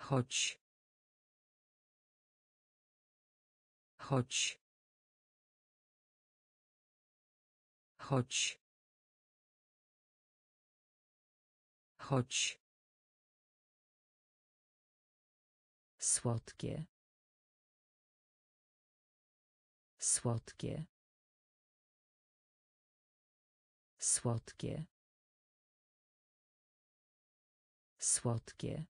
Chodź. Chodź. Chodź. Chodź. Słodkie. Słodkie. Słodkie. Słodkie.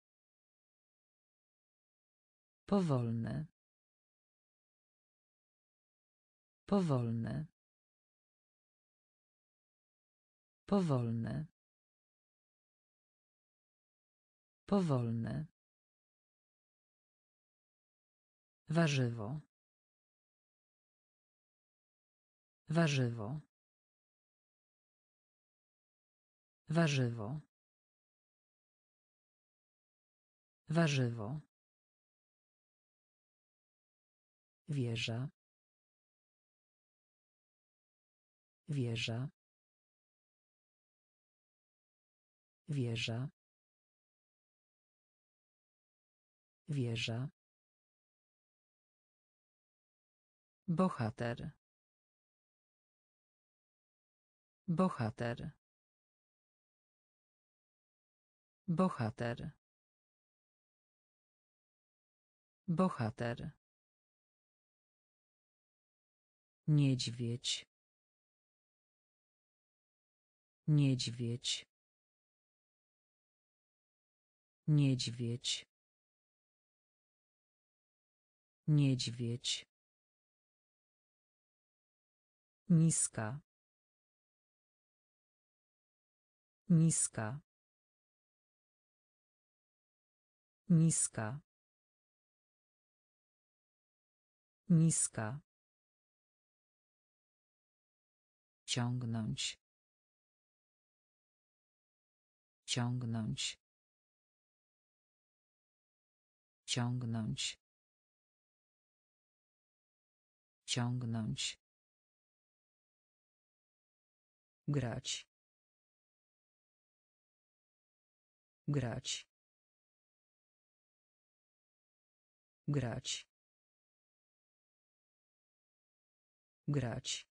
Powolne. Powolne. Powolne. Powolne. Warzywo. Warzywo. Warzywo. Warzywo. Wieża. Wieża. Wieża. Wieża. Bohater. Bohater. Bohater. Bohater. Niedźwiedź. Niedźwiedź. Niedźwiedź. Niedźwiedź. Niska. Niska. Niska. Niska. Ciągnąć. Ciągnąć. Ciągnąć. Ciągnąć. Grać. Grać. Grać. Grać.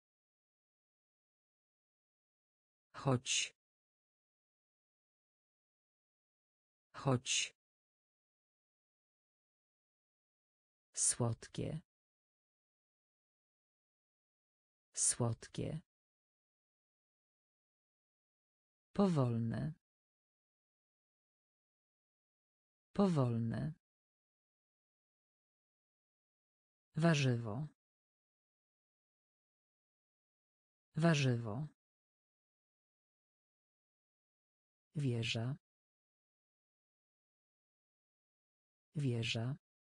Chodź. Chodź. Słodkie. Słodkie. Powolne. Powolne. Warzywo. Warzywo. Wieża. Wieża.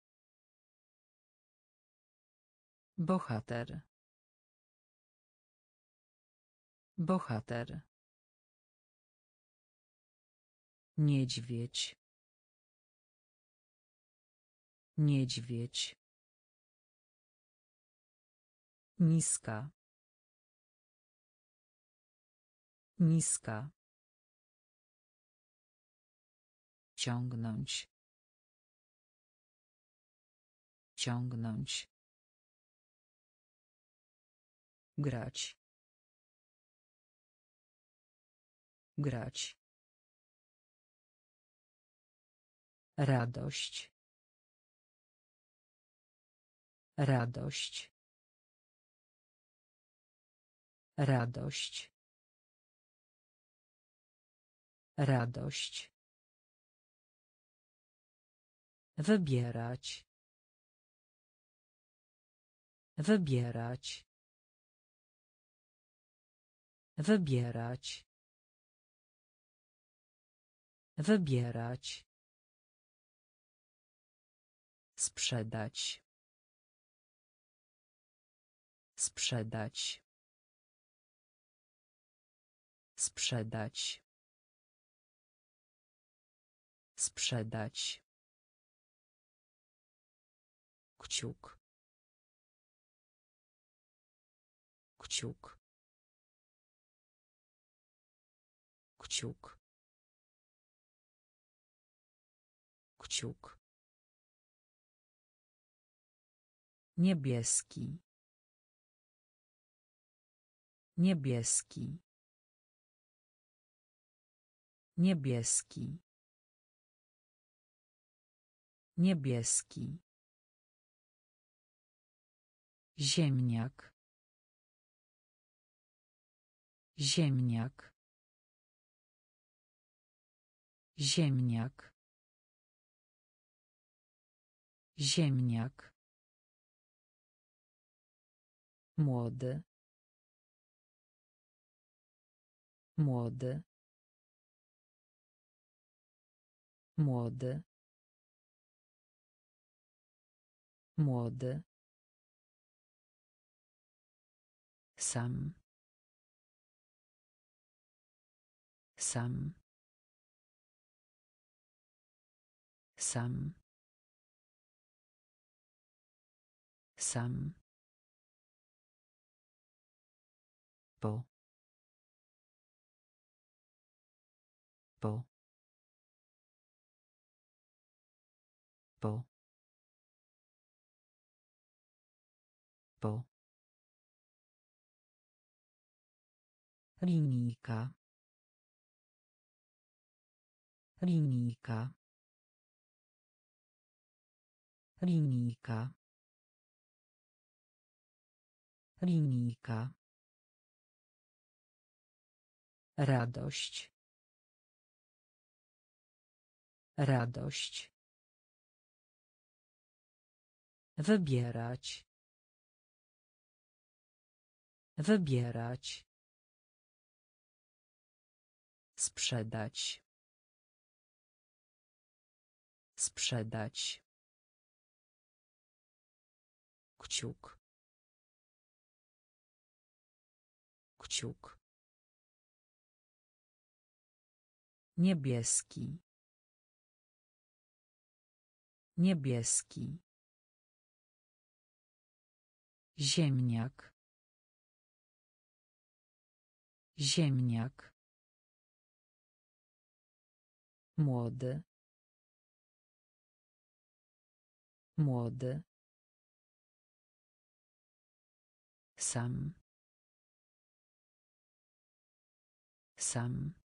Bohater. Bohater. Niedźwiedź. Niedźwiedź. Niska. Niska. Ciągnąć. Ciągnąć. Grać. Grać. Radość. Radość. Radość. Radość. Wybierać. Wybierać. Wybierać. Wybierać. Sprzedać. Sprzedać. Sprzedać. Sprzedać. Kciuk. Kciuk. Kciuk. Kciuk. Niebieski. Niebieski. Niebieski. Niebieski. Ziemniak. Ziemniak. Ziemniak. Ziemniak. Młody. Młody. Młody. Młody. Sam. Sam. Sam. Sam. Po. Po. Po. Po. Linijka. Linijka. Linijka. Linijka. Radość. Radość. Wybierać. Wybierać. Sprzedać. Sprzedać. Kciuk. Kciuk. Niebieski. Niebieski. Ziemniak. Ziemniak. Młody. Młody. Sam. Sam.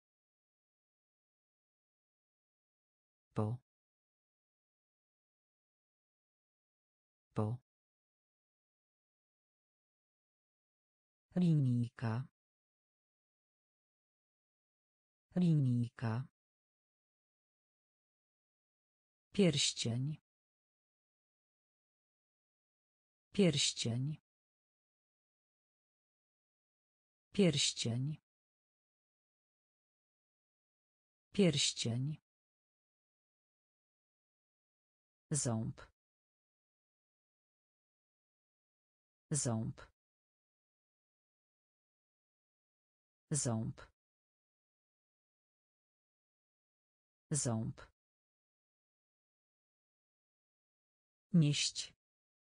Po. Po. Linijka. Linijka. Pierścień. Pierścień. Pierścień. Pierścień. Ząb. Ząb. Ząb. Ząb. Nieść.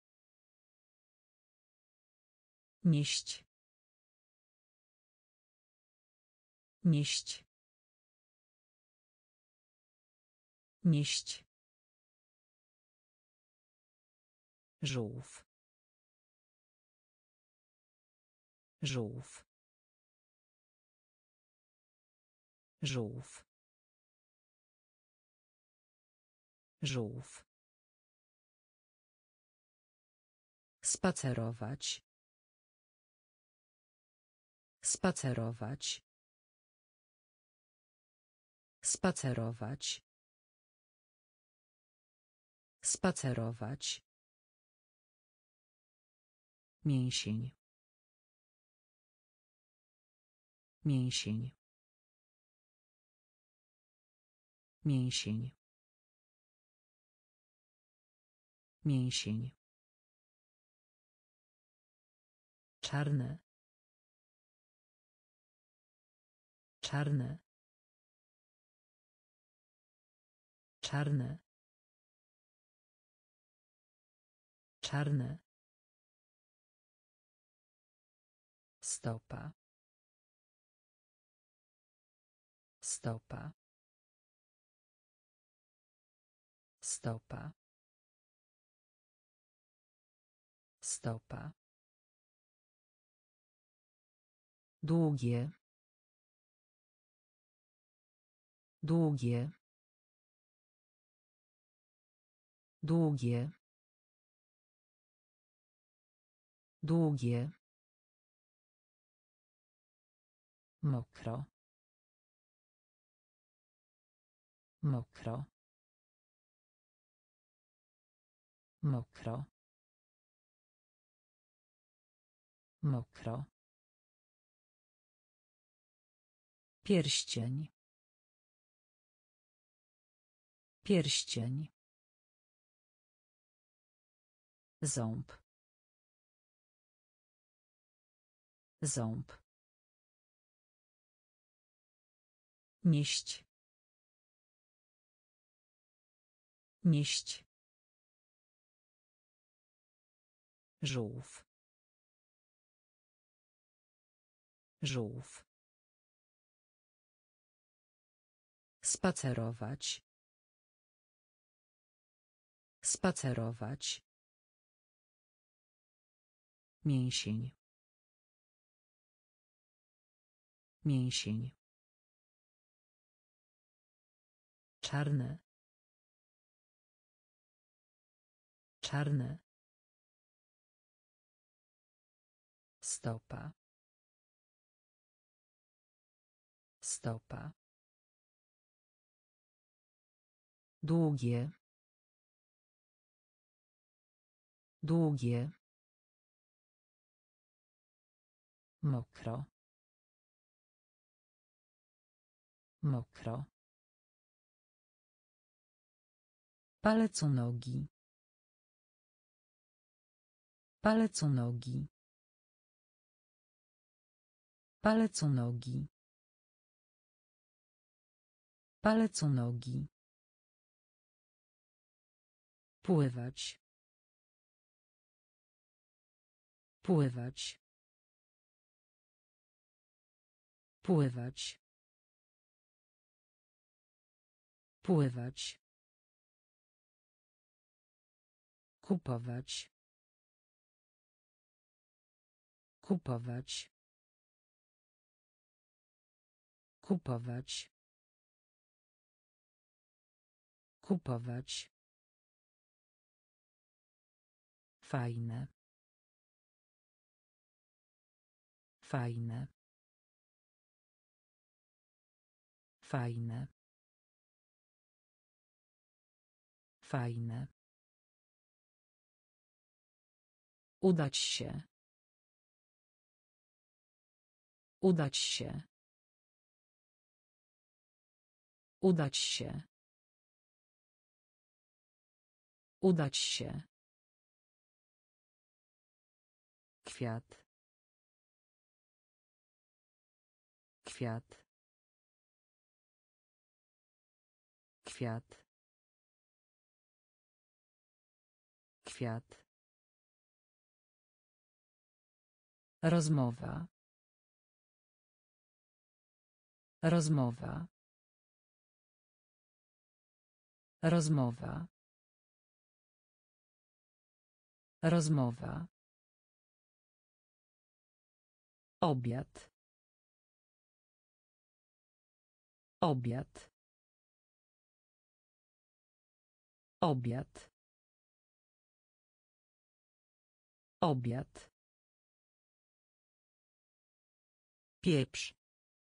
Nieść. Nieść. Nieść. Żółw. Żółw. Żółw. Żółw. Spacerować. Spacerować. Spacerować. Spacerować. Mięsień. Mięsień. Mięsień. Mięsień. Czarne. Czarne. Czarne. Czarne. Stopa. Stopa. Stopa. Stopa. Długie. Długie. Długie. Długie. Mokro. Mokro. Mokro. Mokro. Pierścień. Pierścień. Ząb. Ząb. Nieść. Nieść. Żółw. Żółw. Spacerować. Spacerować. Mięsień. Mięsień. Czarne. Czarne. Stopa. Stopa. Długie. Długie. Mokro. Mokro. Palec u nogi. Palec u nogi. Palec u nogi. Palec u nogi. Pływać. Pływać. Pływać. Pływać. Kupować. Kupować. Kupować. Kupować. Fajne. Fajne. Fajne. Fajne. Udać się. Udać się. Udać się. Udać się. Kwiat. Kwiat. Kwiat. Kwiat. Rozmowa. Rozmowa. Rozmowa. Rozmowa. Obiad. Obiad. Obiad. Obiad. Pieprz.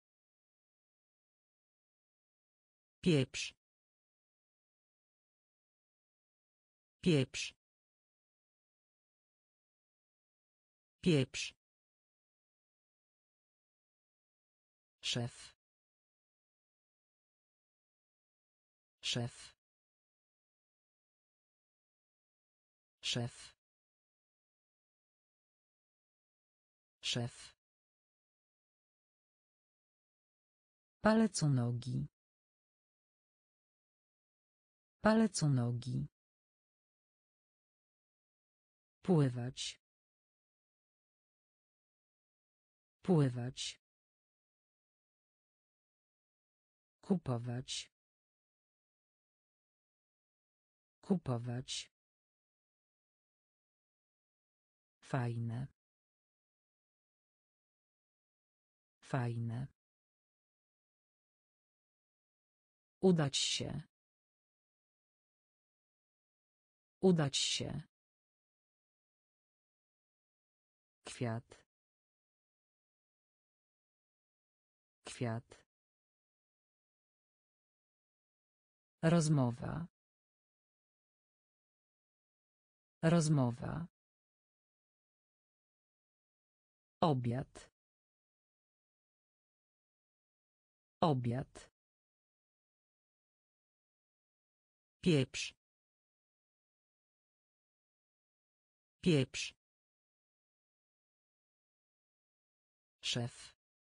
Pieprz. Pieprz. Pieprz. Szef. Szef. Szef. Szef. Palec u nogi. Palec u nogi. Pływać. Pływać. Kupować. Kupować. Fajne. Fajne. Udać się. Udać się. Kwiat. Kwiat. Rozmowa. Rozmowa. Obiad. Obiad. Pieprz. Pieprz. Szef.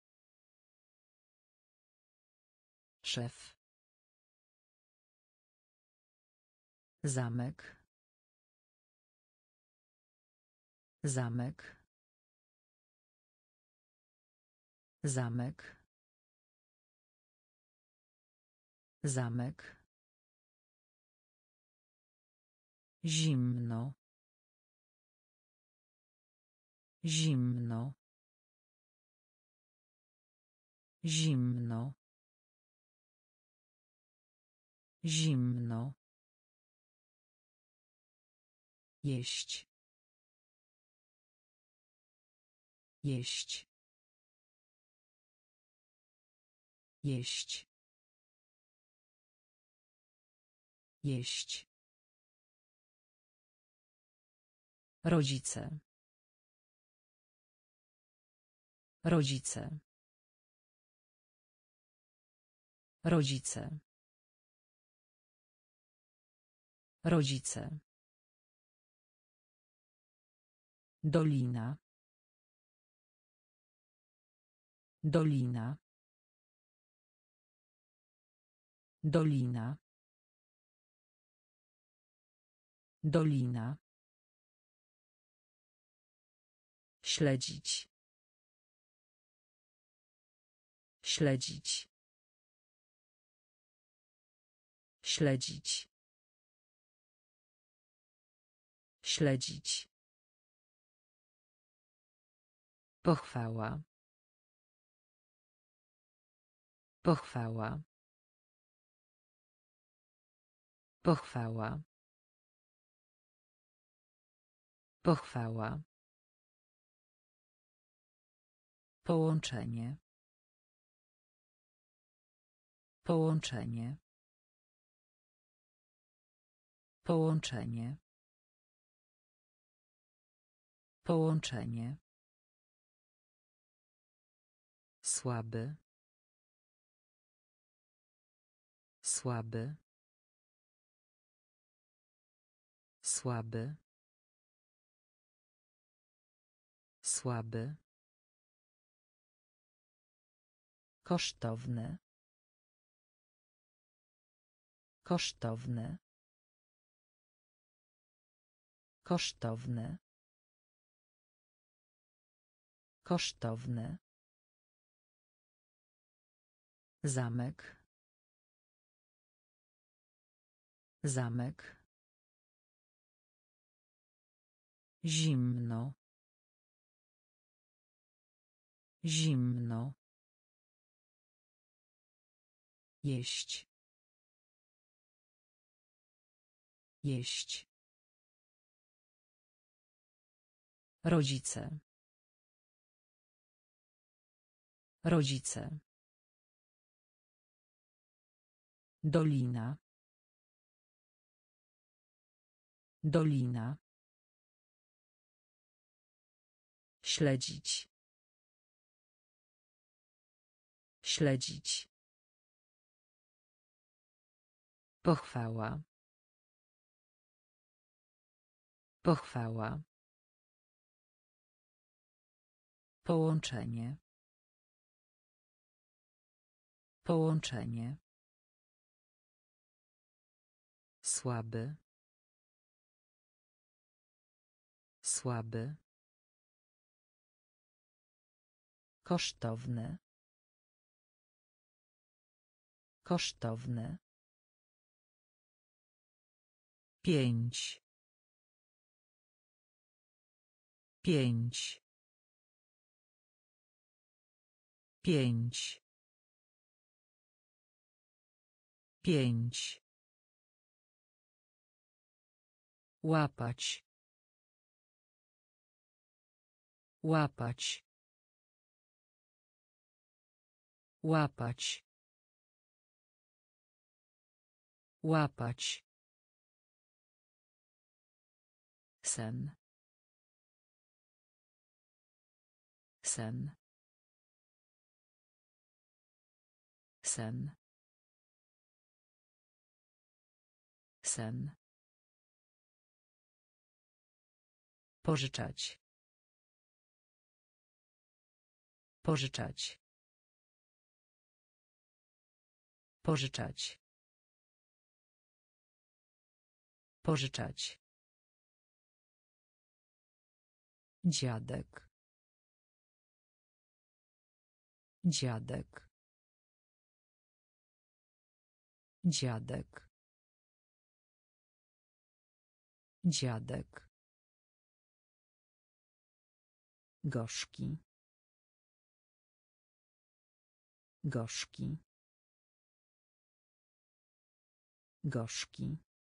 Szef. Zamek. Zamek. Zamek. Zamek. Zimno. Zimno. Zimno. Zimno. Jeść. Jeść. Jeść. Jeść. Rodzice. Rodzice. Rodzice. Rodzice. Dolina. Dolina. Dolina. Dolina. Śledzić. Śledzić. Śledzić. Śledzić. Pochwała. Pochwała. Pochwała. Pochwała. Połączenie. Połączenie. Połączenie. Połączenie. Słaby. Słaby. Słaby. Słaby. Kosztowne. Kosztowne. Kosztowne. Kosztowne. Zamek. Zamek. Zimno. Zimno. Jeść. Jeść. Rodzice. Rodzice. Dolina. Dolina. Śledzić. Śledzić. Pochwała. Pochwała. Połączenie. Połączenie. Słaby. Słaby. Kosztowne. Kosztowne. Pięć. Pięć. Pięć. Pięć. Łapać. Łapać. Łapać. Łapać. Sen. Sen. Sen. Sen. Pożyczać. Pożyczać. Pożyczać. Pożyczać. Dziadek. Dziadek. Dziadek. Dziadek. Gorzki. Gorzki. Gorzki.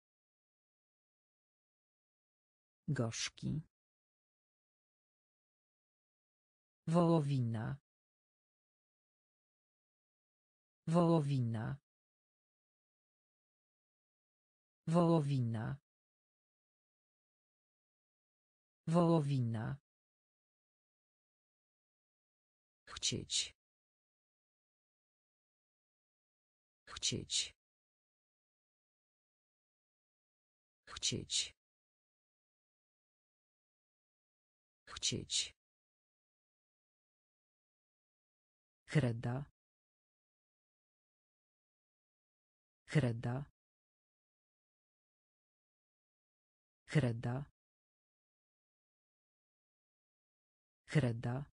Gorzki. Wołowina. Wołowina. Wołowina. Wołowina. Chcieć. Chcieć. Chcieć. Chcieć. Kreda. Kreda. Kreda. Kreda.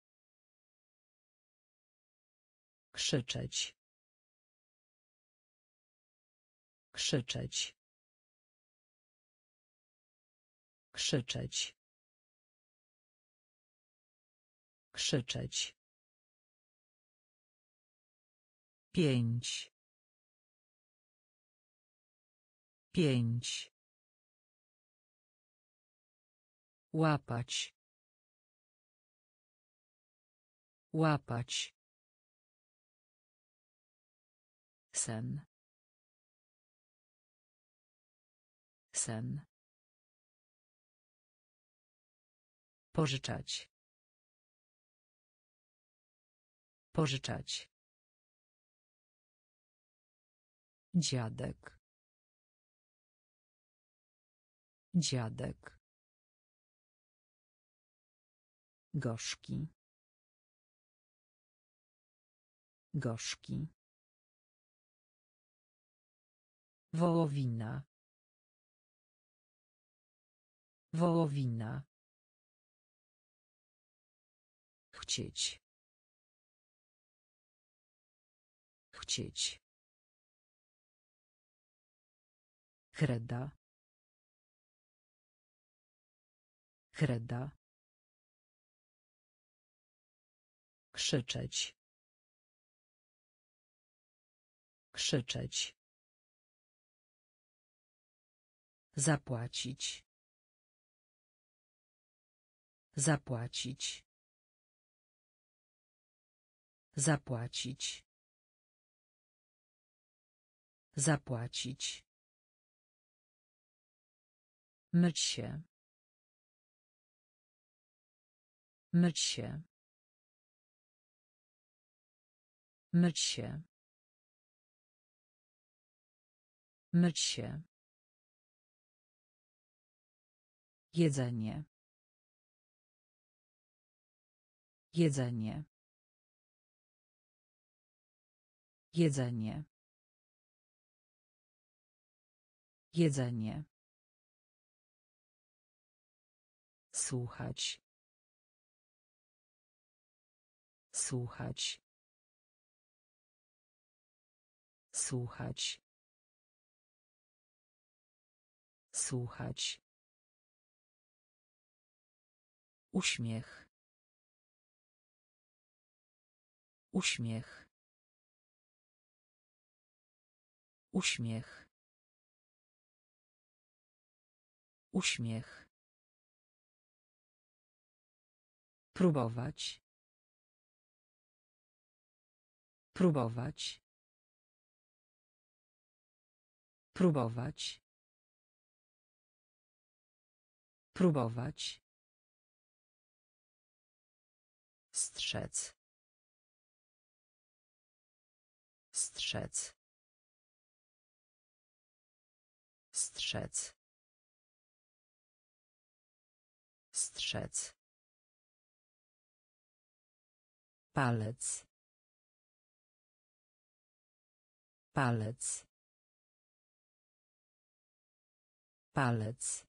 Krzyczeć. Krzyczeć. Krzyczeć. Krzyczeć. Pięć. Pięć. Łapać. Łapać. Sen. Sen. Pożyczać. Pożyczać. Dziadek. Dziadek. Gorzki. Gorzki. Wołowina. Wołowina. Chcieć. Chcieć. Kreda. Kreda. Krzyczeć. Krzyczeć. Zapłacić. Zapłacić. Zapłacić. Zapłacić. Myć się. Myć się. Myć się. Myć się. Jedzenie. Jedzenie. Jedzenie. Jedzenie. Słuchać. Słuchać. Słuchać. Słuchać. Uśmiech. Uśmiech. Uśmiech. Uśmiech. Próbować. Próbować. Próbować. Próbować. Strzec. Strzec. Strzec. Strzec. Palec. Palec. Palec.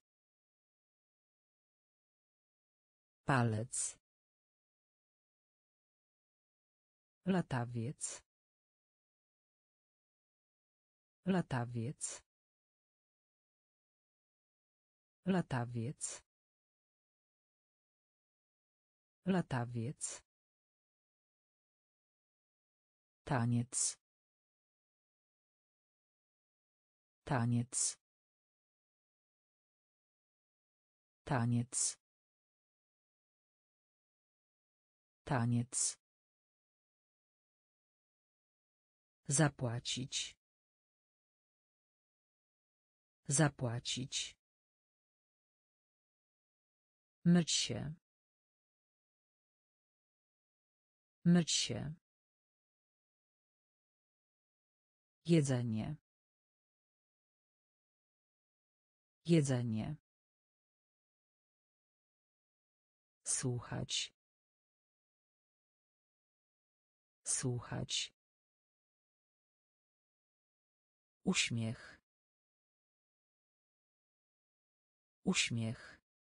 Palec. Latawiec. Latawiec. Latawiec. Latawiec. Taniec. Taniec. Taniec. Taniec. Zapłacić. Zapłacić. Myć się. Myć się. Jedzenie. Jedzenie. Słuchać. Słuchać. Uśmiech. Uśmiech.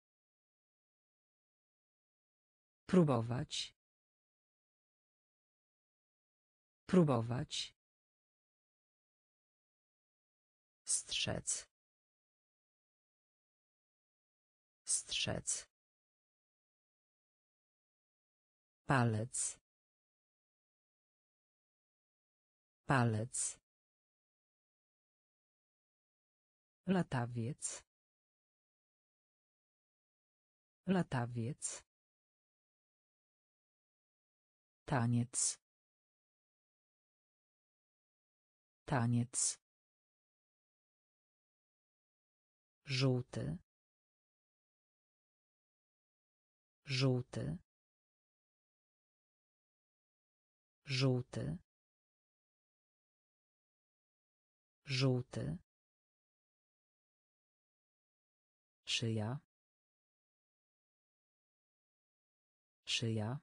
Próbować. Próbować. Strzec. Strzec. Palec. Palec. Latawiec. Latawiec. Taniec. Taniec. Żółty. Żółty. Żółty. Żółty. Szyja. Szyja.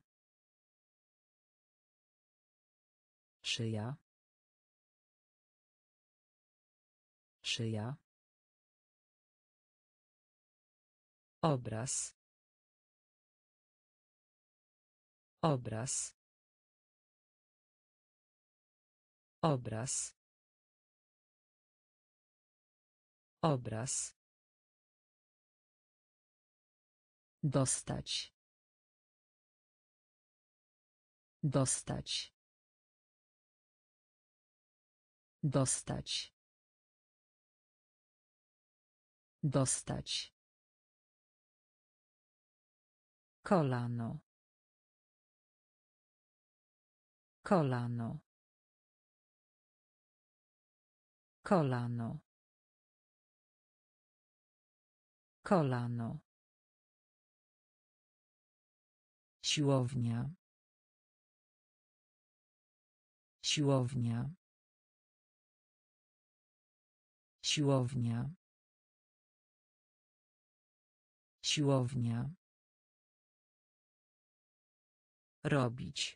Szyja. Szyja. Obraz. Obraz. Obraz. Obraz. Dostać. Dostać. Dostać. Dostać. Kolano. Kolano. Kolano. Kolano. Siłownia. Siłownia. Siłownia. Siłownia. Robić.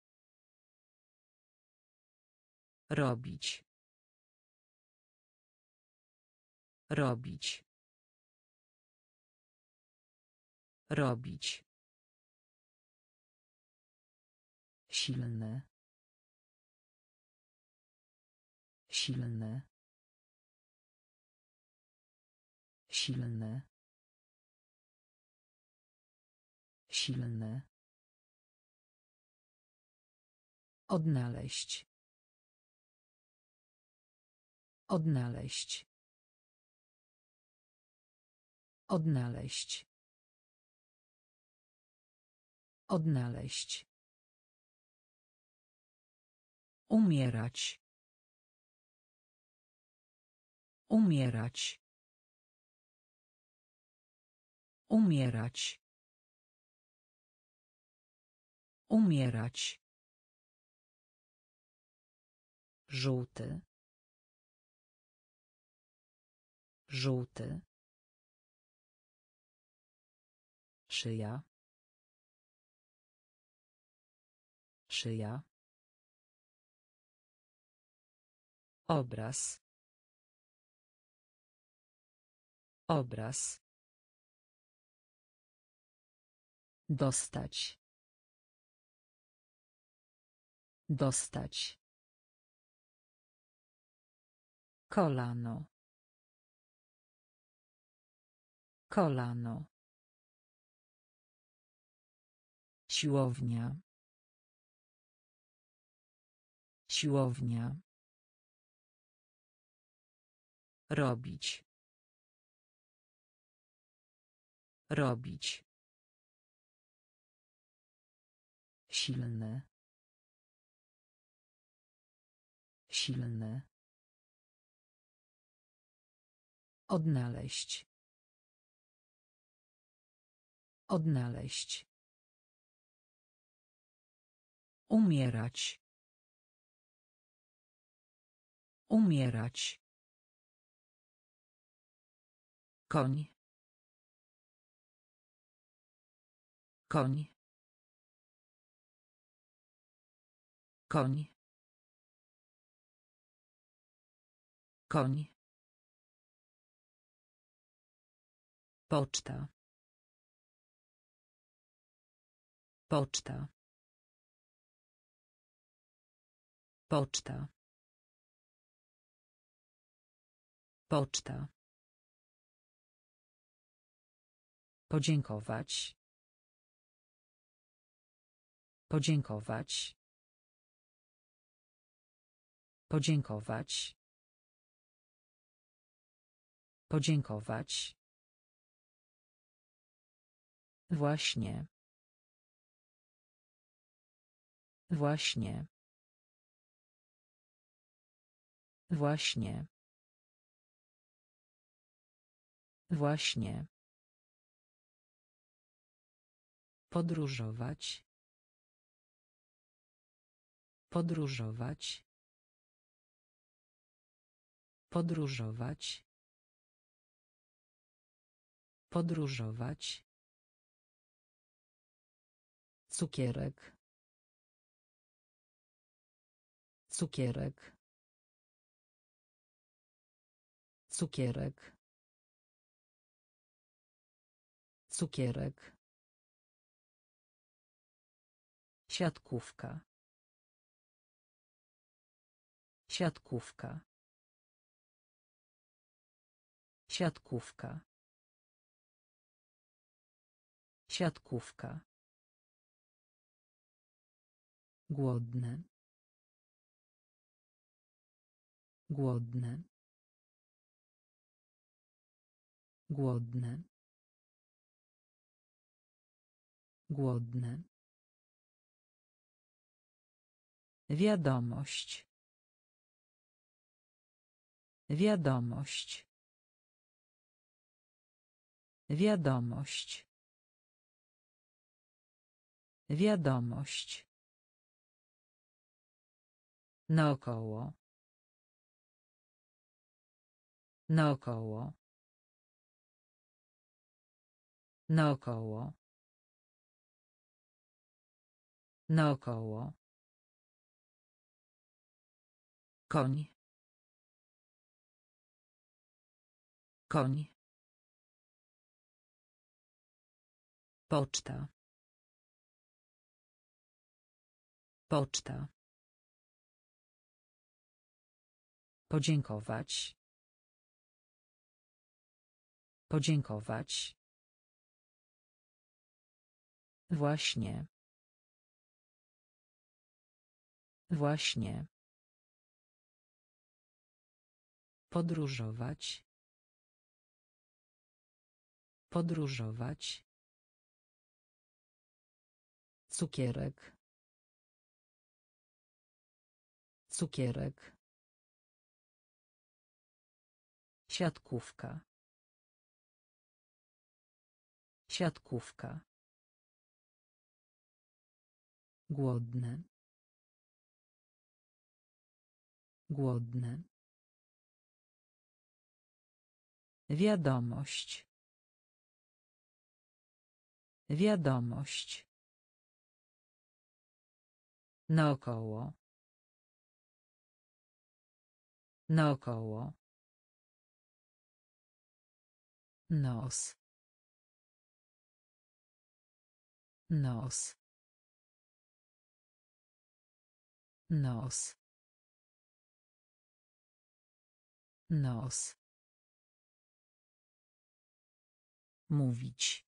Robić. Robić. Robić. Silny. Silny. Silny. Silny. Odnaleźć. Odnaleźć. Odnaleźć. Odnaleźć. Umierać. Umierać. Umierać. Umierać. Żółty. Żółty. Szyja. Szyja. Obraz. Obraz. Dostać. Dostać. Kolano. Kolano. Siłownia. Siłownia. Robić. Robić. Silny. Silny. Odnaleźć. Odnaleźć. Umierać. Umierać. Koń. Koń. Koń. Koń. Poczta. Poczta. Poczta. Poczta. Podziękować. Podziękować. Podziękować. Podziękować. Właśnie. Właśnie. Właśnie. Właśnie. Podróżować. Podróżować. Podróżować. Podróżować. Cukierek. Cukierek. Cukierek. Cukierek. Siatkówka. Siatkówka. Siatkówka. Siatkówka. Głodny. Głodny. Głodny. Głodny. Wiadomość. Wiadomość. Wiadomość. Wiadomość. Naokoło. Naokoło. Naokoło. Naokoło. Koń. Koń. Poczta. Poczta. Podziękować. Podziękować. Właśnie. Właśnie. Podróżować. Podróżować. Cukierek. Cukierek. Siatkówka. Siatkówka. Głodny. Głodny. Wiadomość. Wiadomość. Naokoło. Naokoło. Nos. Nos. Nos. Nos. Mówić.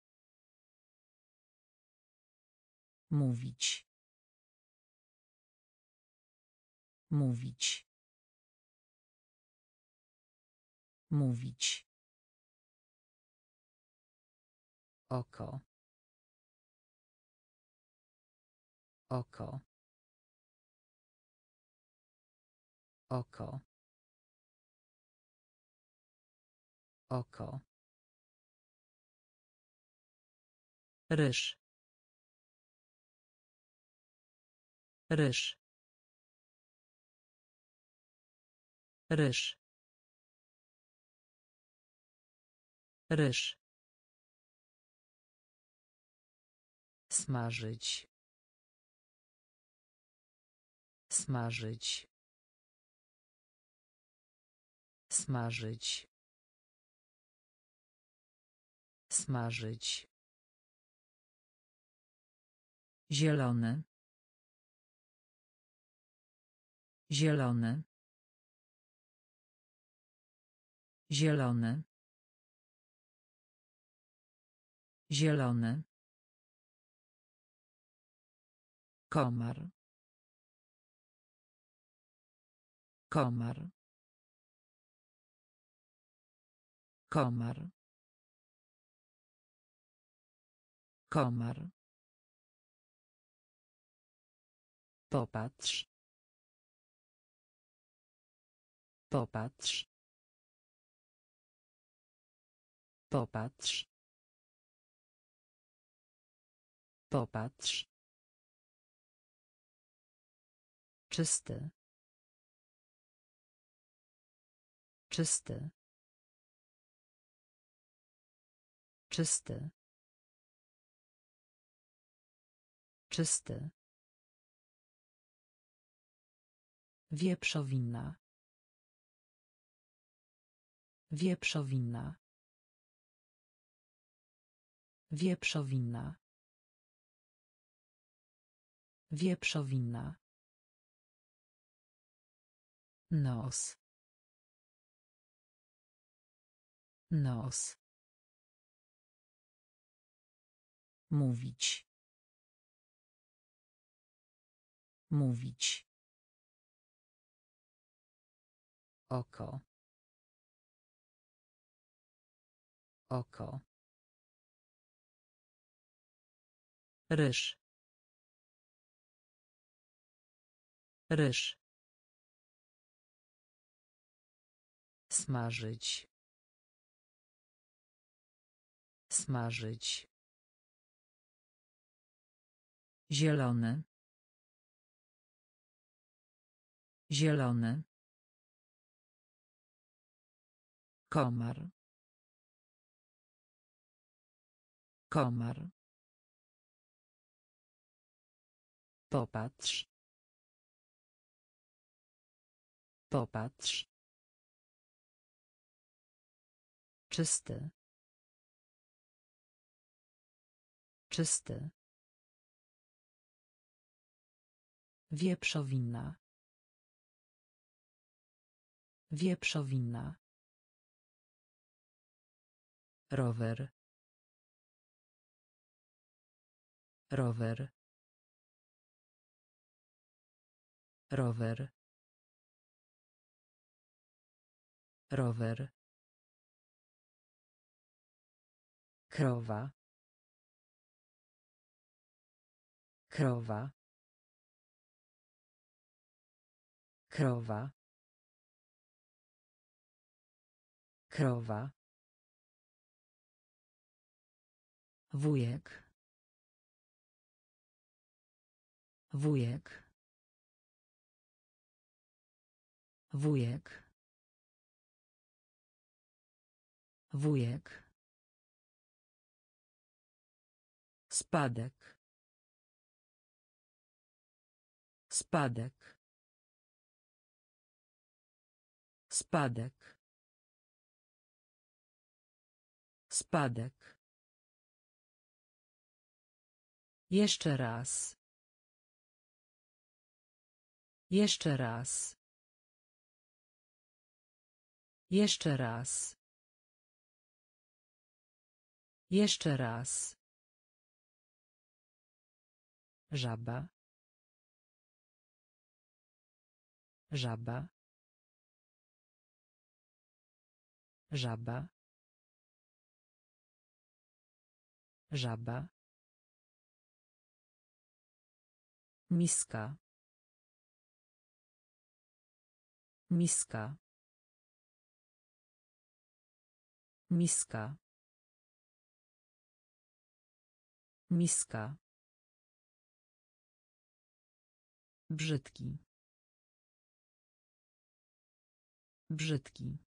Mówić. Mówić. Mówić. Oko. Oko. Oko. Oko. Ryż. Ryż. Ryż. Ryż. Smażyć. Smażyć. Smażyć. Smażyć. Zielony. Zielony. Zielony. Zielony. Komar. Komar. Komar. Komar. Popatrz. Popatrz. Popatrz. Popatrz. Czysty. Czysty. Czysty. Czysty. Wieprzowina. Wieprzowina. Wieprzowina. Wieprzowina. Nos. Nos. Mówić. Mówić. Oko. Oko. Ryż. Ryż. Smażyć. Smażyć. Zielony. Zielony. Komar. Komar. Popatrz. Popatrz. Czysty. Czysty. Wieprzowina. Wieprzowina. rower, rower, rower, rower, krowa, krowa, krowa, krowa, wujek, wujek, wujek, wujek, spadek, spadek, spadek, spadek, jeszcze raz, jeszcze raz, jeszcze raz, jeszcze raz, żaba, żaba, żaba, żaba, miska, miska, miska, miska, brzydki, brzydki,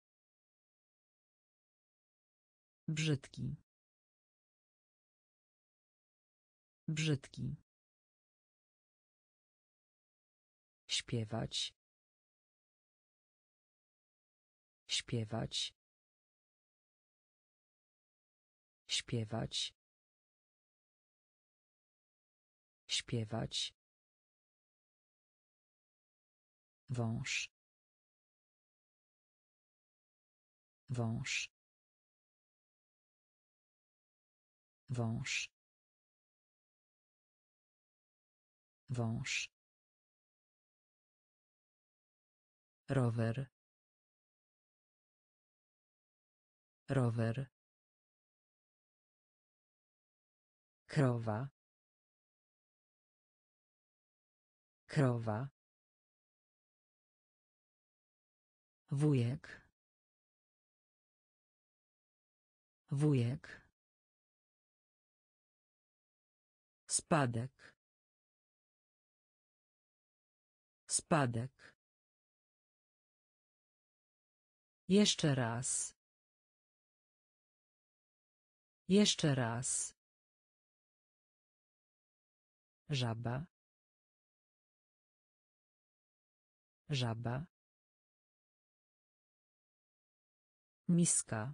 brzydki, brzydki, śpiewać, śpiewać, śpiewać, śpiewać, wąż, wąż, wąż, wąż, rower, rower, krowa, krowa, wujek, wujek, spadek, spadek, jeszcze raz, jeszcze raz, żaba, żaba, miska,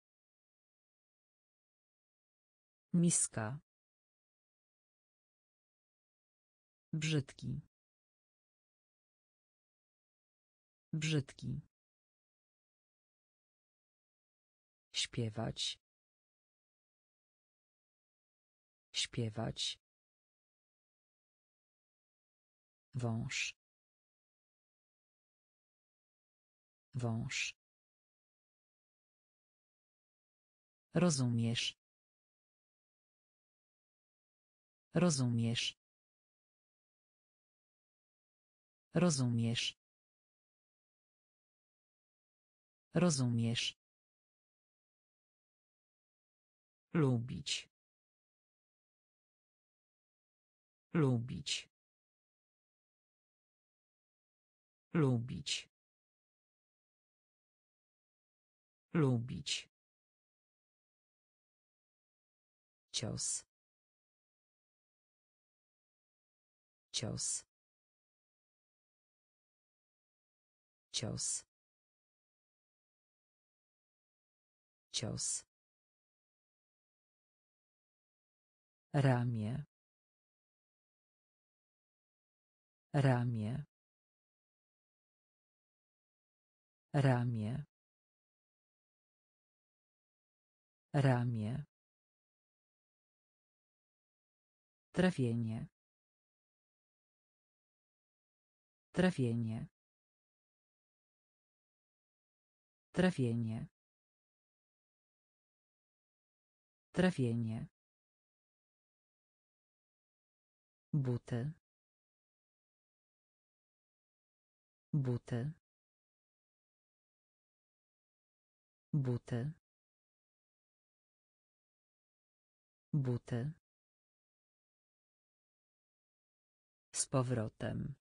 miska, brzydki, brzydki, śpiewać, śpiewać, wąż, wąż, rozumiesz, rozumiesz, rozumiesz, rozumiesz, lubić, lubić, lubić, lubić, cios, cios, cios, cios, ramię, ramię, ramię, Ramię. Trafienie. Trafienie. Trafienie. Trafienie. Buty. Buty. Buty. Buty. Z powrotem.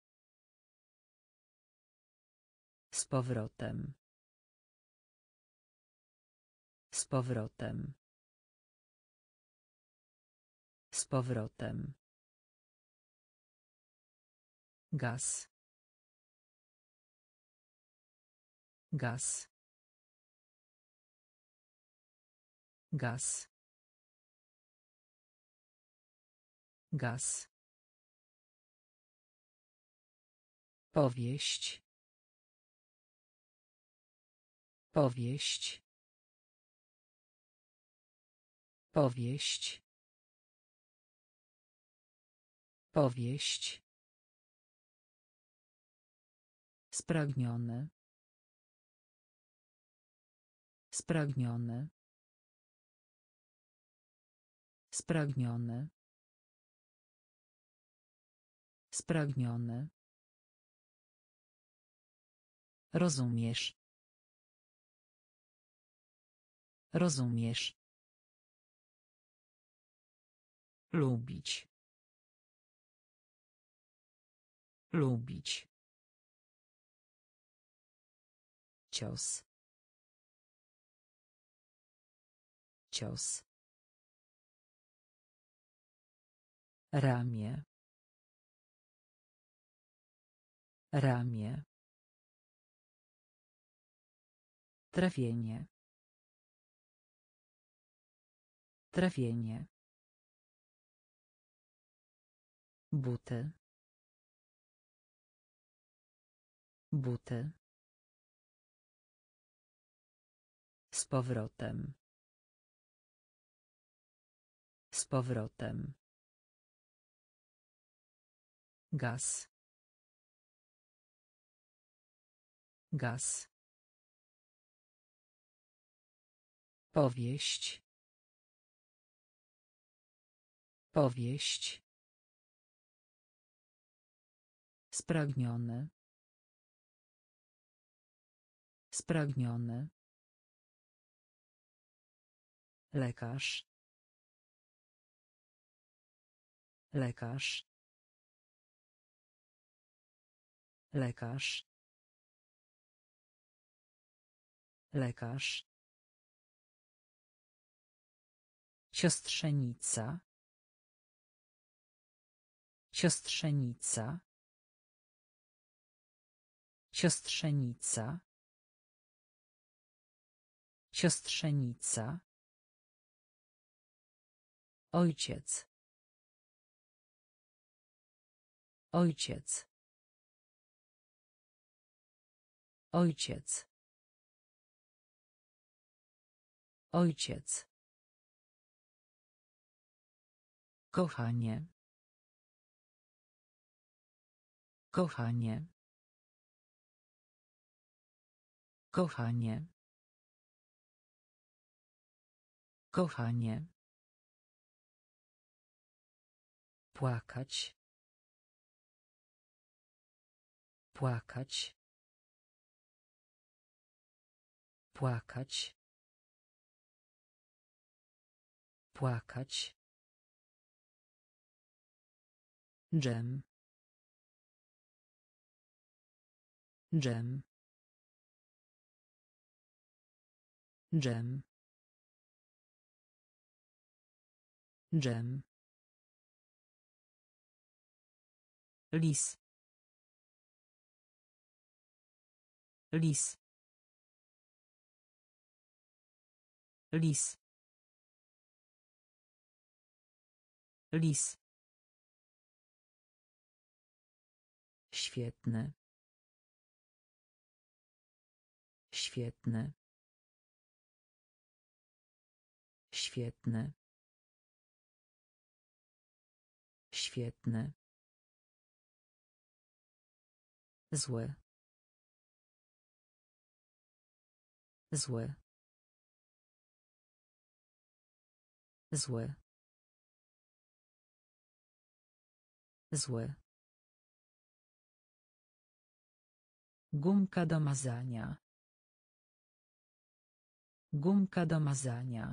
Z powrotem. Z powrotem. Z powrotem. Gaz. Gaz. Gaz. Gaz. Powieść. Powieść. Powieść. Powieść. Spragniony. Spragniony. Spragniony. Spragniony. Rozumiesz. Rozumiesz. Lubić. Lubić. Cios. Cios. Ramię. Ramię. Trafienie. Trafienie. Buty. Buty. Z powrotem. Z powrotem. Gaz. Gaz. Powieść. Powieść. Spragniony. Spragniony. Lekarz. Lekarz. Lekarz. Lekarz. Siostrzenica. Siostrzenica. Siostrzenica. Siostrzenica. Ojciec. Ojciec. Ojciec. Ojciec. Kochanie. Kochanie. Kochanie. Kochanie. Płakać. Płakać. Płakać. Płakać. Dżem. Dżem. Dżem. Dżem. Lis. Lis. Lis. Lis. Świetny. Świetny. Świetny. Świetny. Zły. Zły. Zły. Zły. Gumka do mazania. Gumka do mazania.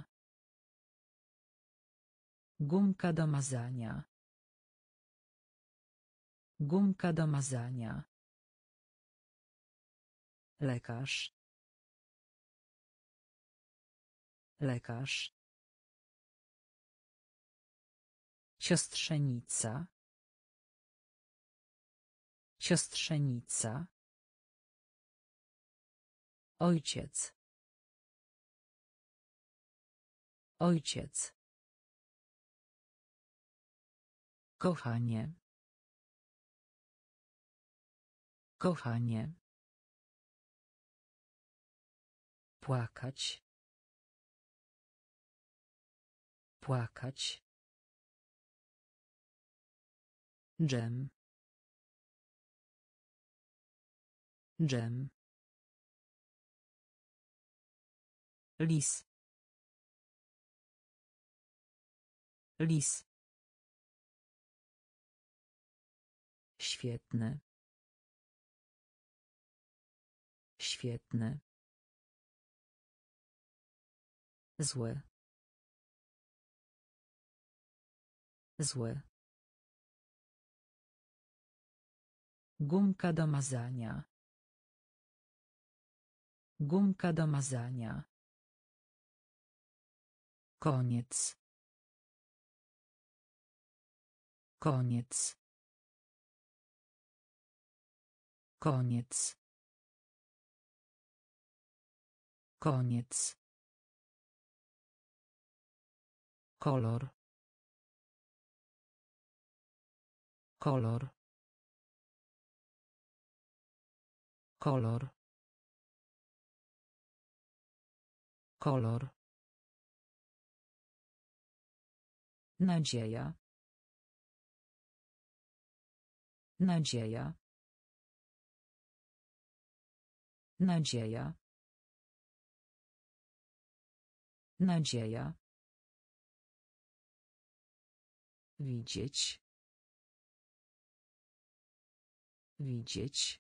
Gumka do mazania. Gumka do mazania. Lekarz. Lekarz. Siostrzenica. Siostrzenica. Ojciec. Ojciec. Kochanie. Kochanie. Płakać. Płakać. Dżem. Dżem. Lis. Lis. Świetny. Świetny. Zły. Zły. Gumka do mazania. Gumka do mazania. Koniec. Koniec. Koniec. Koniec. Kolor. Kolor. Kolor. Kolor. Nadzieja. Nadzieja. Nadzieja. Nadzieja. Widzieć. Widzieć.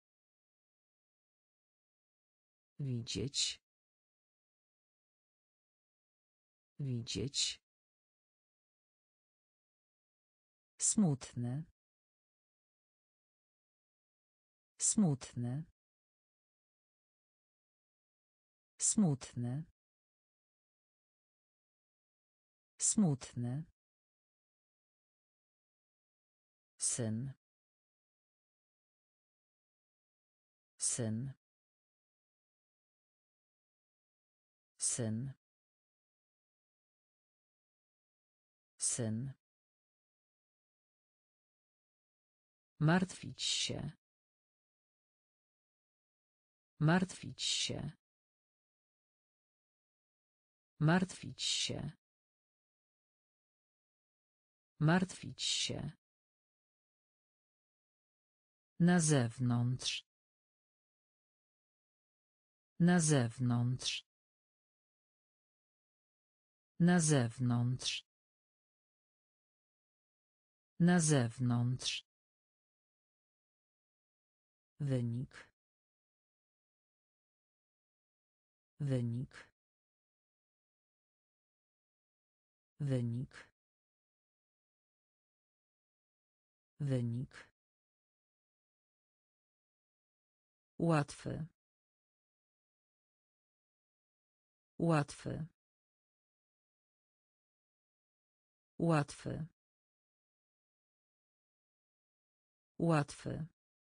Widzieć. Widzieć. Smutny. Smutny. Smutny. Smutny. Syn. Syn. Syn. Syn. Martwić się. Martwić się. Martwić się. Martwić się. Na zewnątrz. Na zewnątrz. Na zewnątrz. Na zewnątrz. Wynik. Wynik. Wynik. Wynik. Łatwy. Łatwy. Łatwy. Łatwy.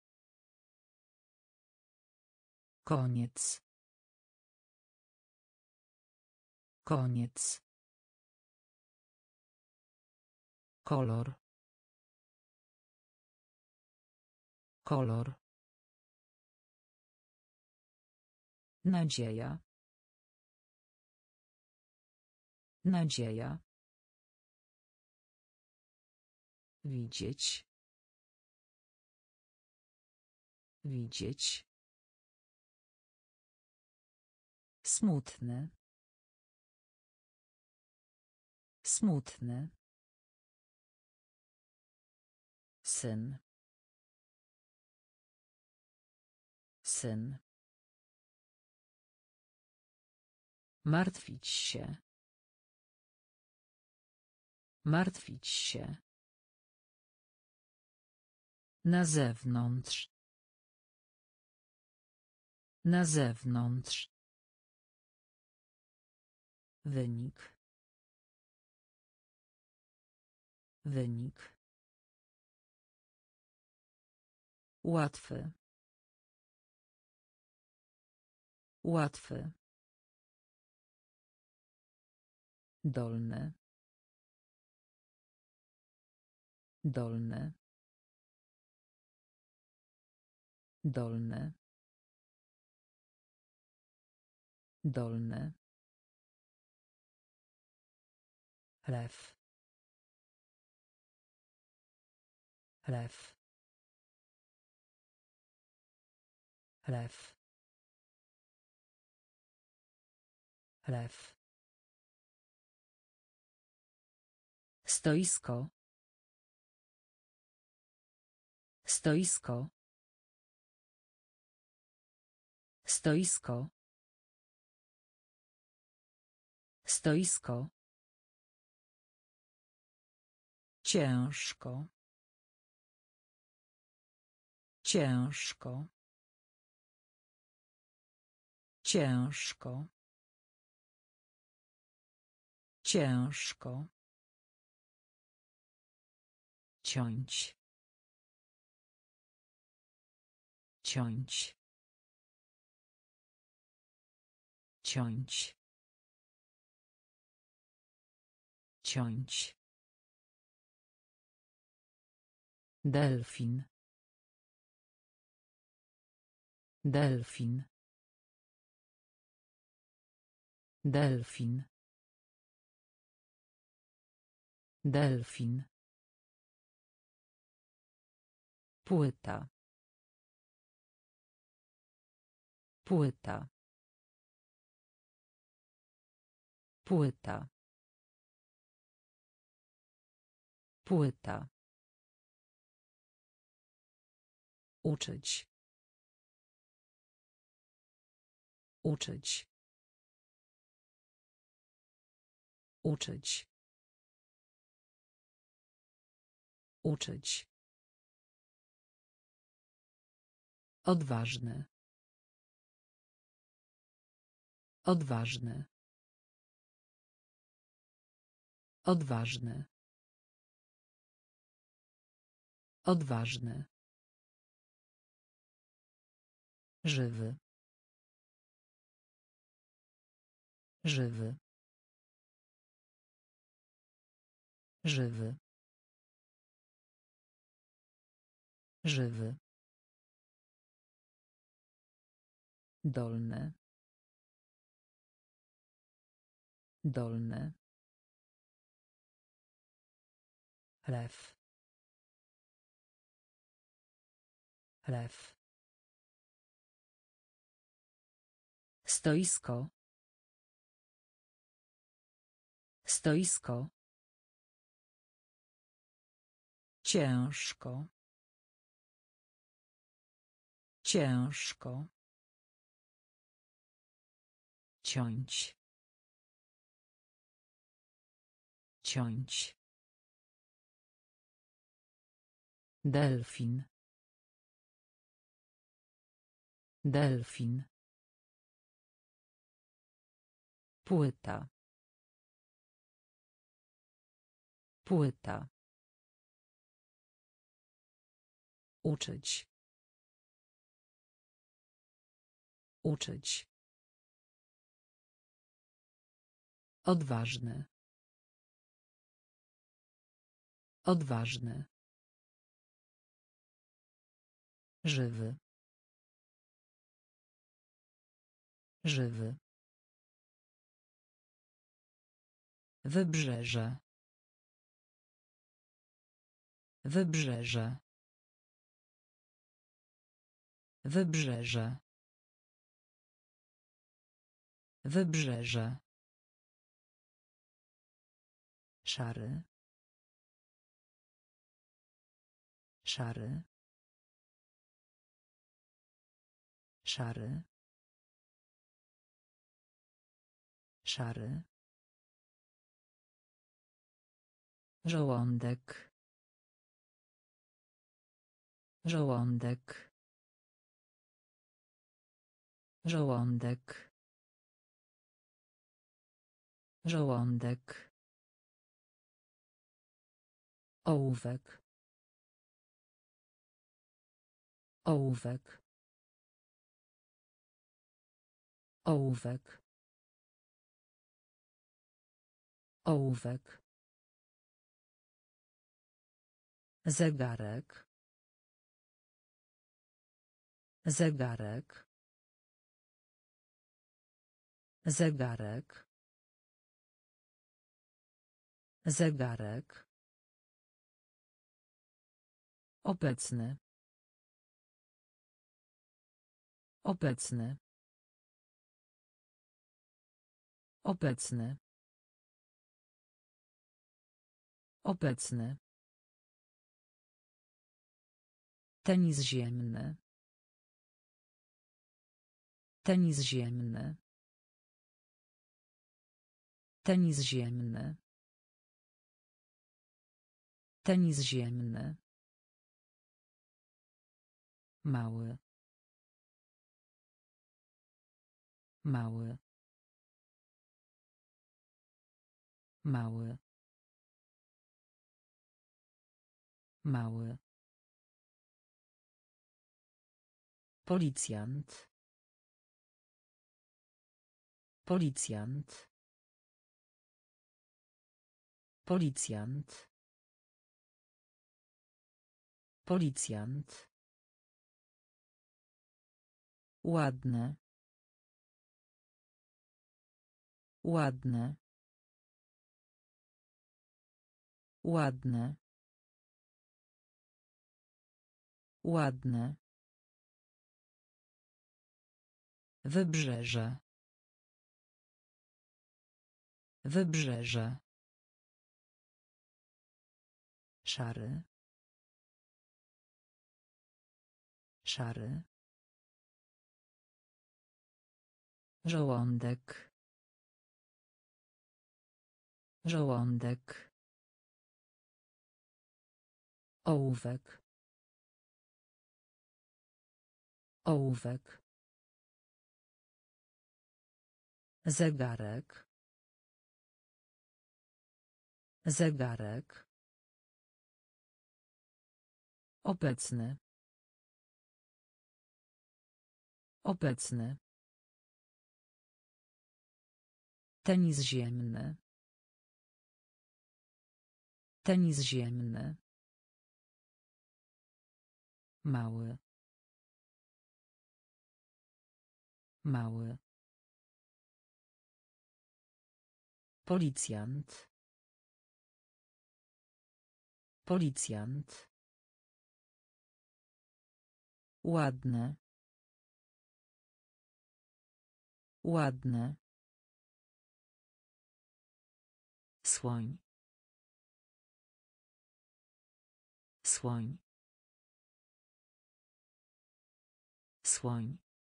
Koniec. Koniec. Kolor. Kolor. Nadzieja. Nadzieja. Widzieć. Widzieć. Smutny. Smutny. Syn. Syn. Martwić się. Martwić się. Na zewnątrz. Na zewnątrz. Wynik. Wynik. Łatwy. Łatwy. Dolny. Dolny. Dolny. Dolny. Lew. Lew. Lew. Lew. Stoisko. Stoisko. Stoisko. Stoisko. Ciężko. Ciężko. Ciężko. Ciężko. Ciąć. Ciąć. Ciąć. Ciąć. Delfin. Delfin. Delfin. Delfin. Płyta. Płyta. Płyta. Płyta. Uczyć. Uczyć. Uczyć. Uczyć. Odważny. Odważny. Odważny. Odważny. Żywy. Żywy. Żywy. Żywy. Dolny. Dolny. Lew. Lew. Stoisko. Stoisko. Ciężko. Ciężko. Ciąć. Ciąć. Delfin. Delfin. Płyta. Płyta. Uczyć. Uczyć. Odważny. Odważny. Żywy. Żywy. Wybrzeże. Wybrzeże. Wybrzeże. Wybrzeże. Szary. Szary. Szary. Szary. Żołądek. Żołądek. Żołądek. Żołądek. Ołówek. Ołówek. Ołówek. Ołówek. Zegarek. Zegarek. Zegarek. Zegarek. Obecny. Obecny. Obecny. Obecny. Tenis ziemny. Tenis ziemny. Tenis ziemny. Tenis ziemny. Mały. Mały. Mały. Mały. Policjant. Policjant. Policjant. Policjant. Ładne. Ładne. Ładne. Ładne. Wybrzeże. Wybrzeże. Szary. Szary. Żołądek. Żołądek. Ołówek. Ołówek. Zegarek. Zegarek. Obecny. Obecny. Tenis ziemny. Tenis ziemny. Mały. Mały. Policjant. Policjant. Ładne. Ładne. Słoń. Słoń. Słoń.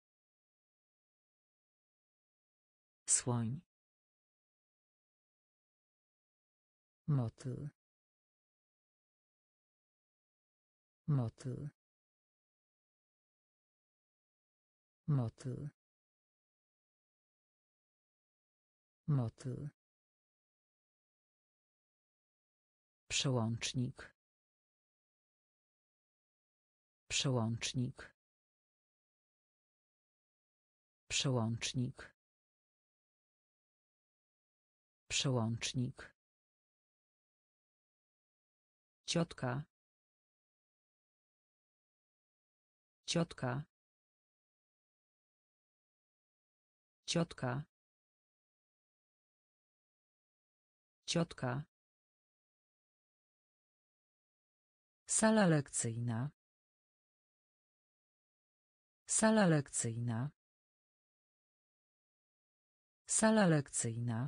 Słoń. Motyl. Motyl. Motyl. Motyl. Przełącznik. Przełącznik. Przełącznik. Przełącznik. Ciotka. Ciotka. Ciotka. Ciotka. Sala lekcyjna. Sala lekcyjna. Sala lekcyjna.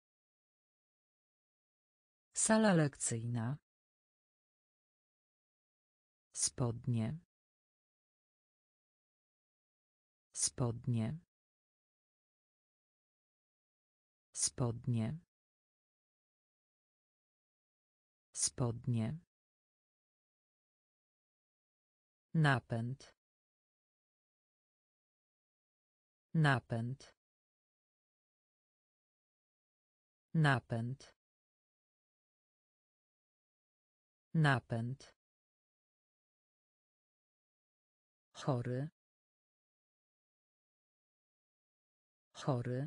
Sala lekcyjna. Spodnie. Spodnie. Spodnie. Spodnie. Napęd. Napęd. Napęd. Napęd. Chory. Chory.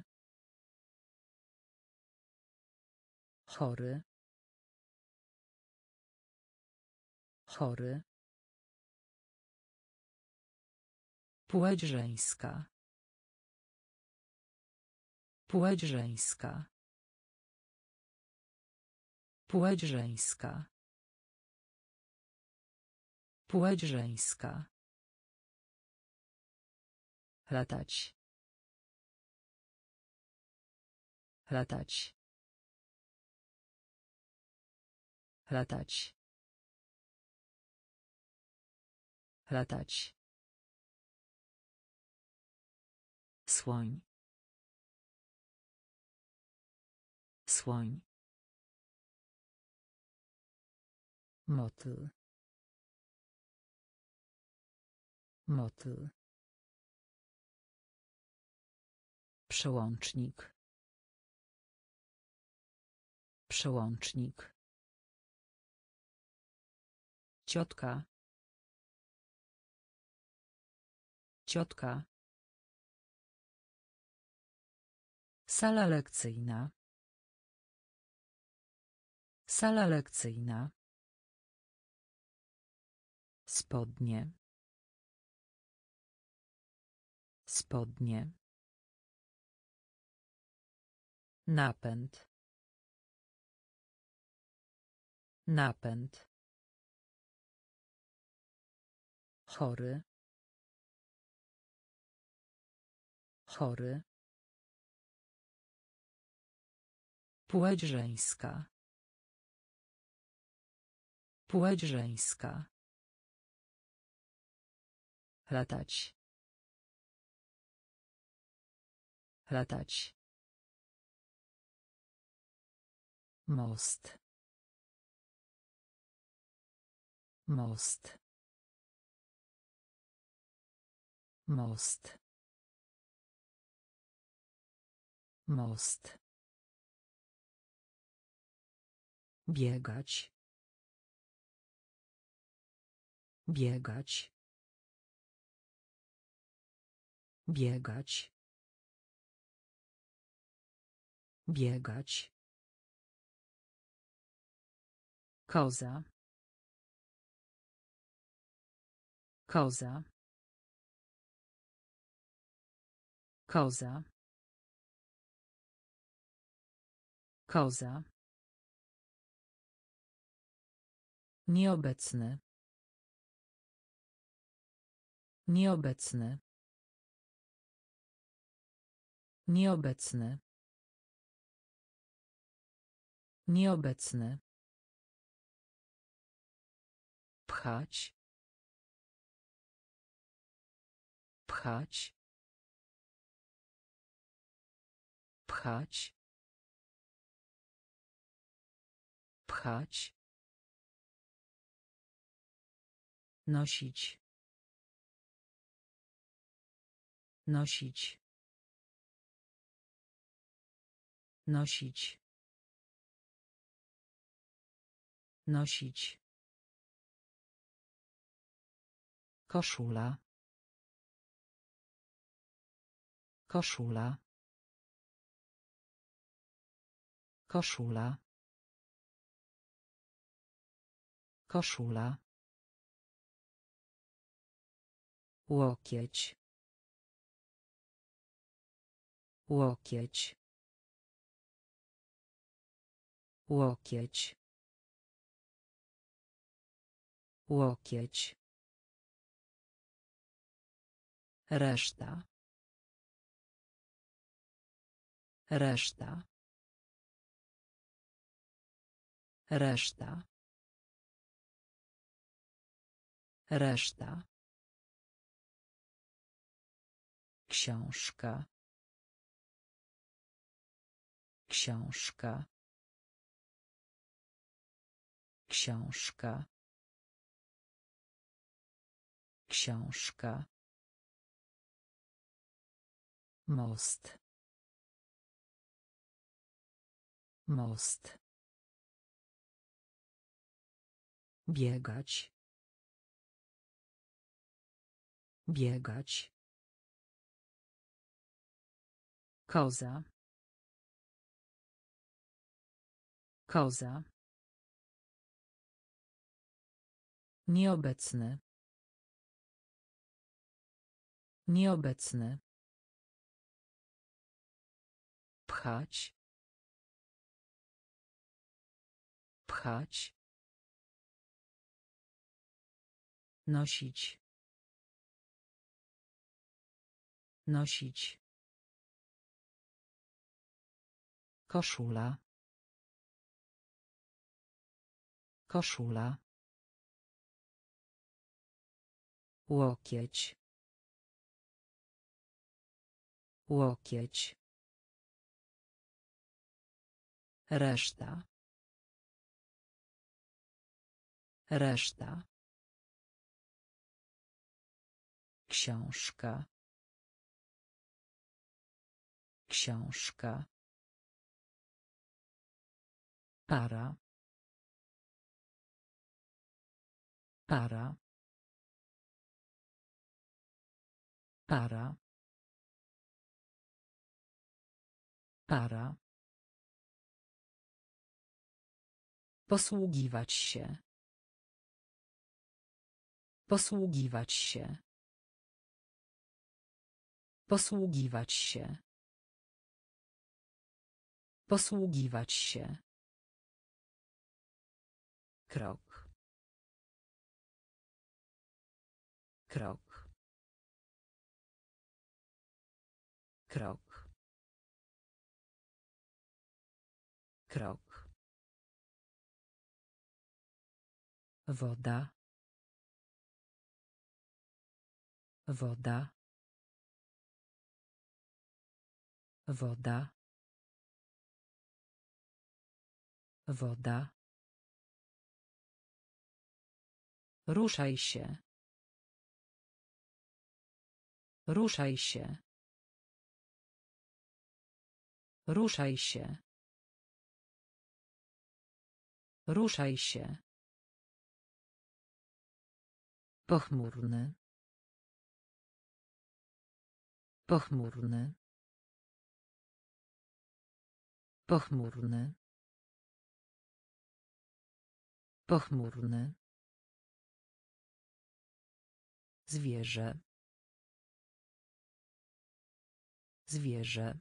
Chory. Chory. Płeć żeńska. Płeć żeńska. Płeć żeńska. Płeć żeńska. Latać. Latać. Latać. Latać. Słoń. Słoń. Motyl. Motyl. Przełącznik. Przełącznik. Ciotka. Ciotka. Sala lekcyjna. Sala lekcyjna. Spodnie. Spodnie. Napęd. Napęd. Chory. Chory. Płeć żeńska. Płeć żeńska. Latać. Latać. Most. Most. Most. Most. Biegać. Biegać. Biegać. Biegać. Koza. Koza. Koza. Koza. Nieobecny. Nieobecny. Nieobecny. Nieobecny. Pchać. Pchać. Pchać. Pchać. Nosić. Nosić. Nosić. Nosić. Koszula. Koszula. Koszula. Koszula. Łokieć. Łokieć. łokieć, łokieć, reszta, reszta, reszta, reszta, książka, książka, książka, książka, most, most, biegać, biegać, koza, koza, nieobecny, nieobecny, pchać, pchać, nosić, nosić, koszula, koszula, łokieć, łokieć, reszta, reszta, książka, książka, para, para, para, para, posługiwać się, posługiwać się, posługiwać się, posługiwać się, krok, krok, krok, krok, woda, woda, woda, woda, ruszaj się, ruszaj się, ruszaj się, ruszaj się, pochmurny, pochmurny, pochmurny, pochmurny, zwierzę, zwierzę,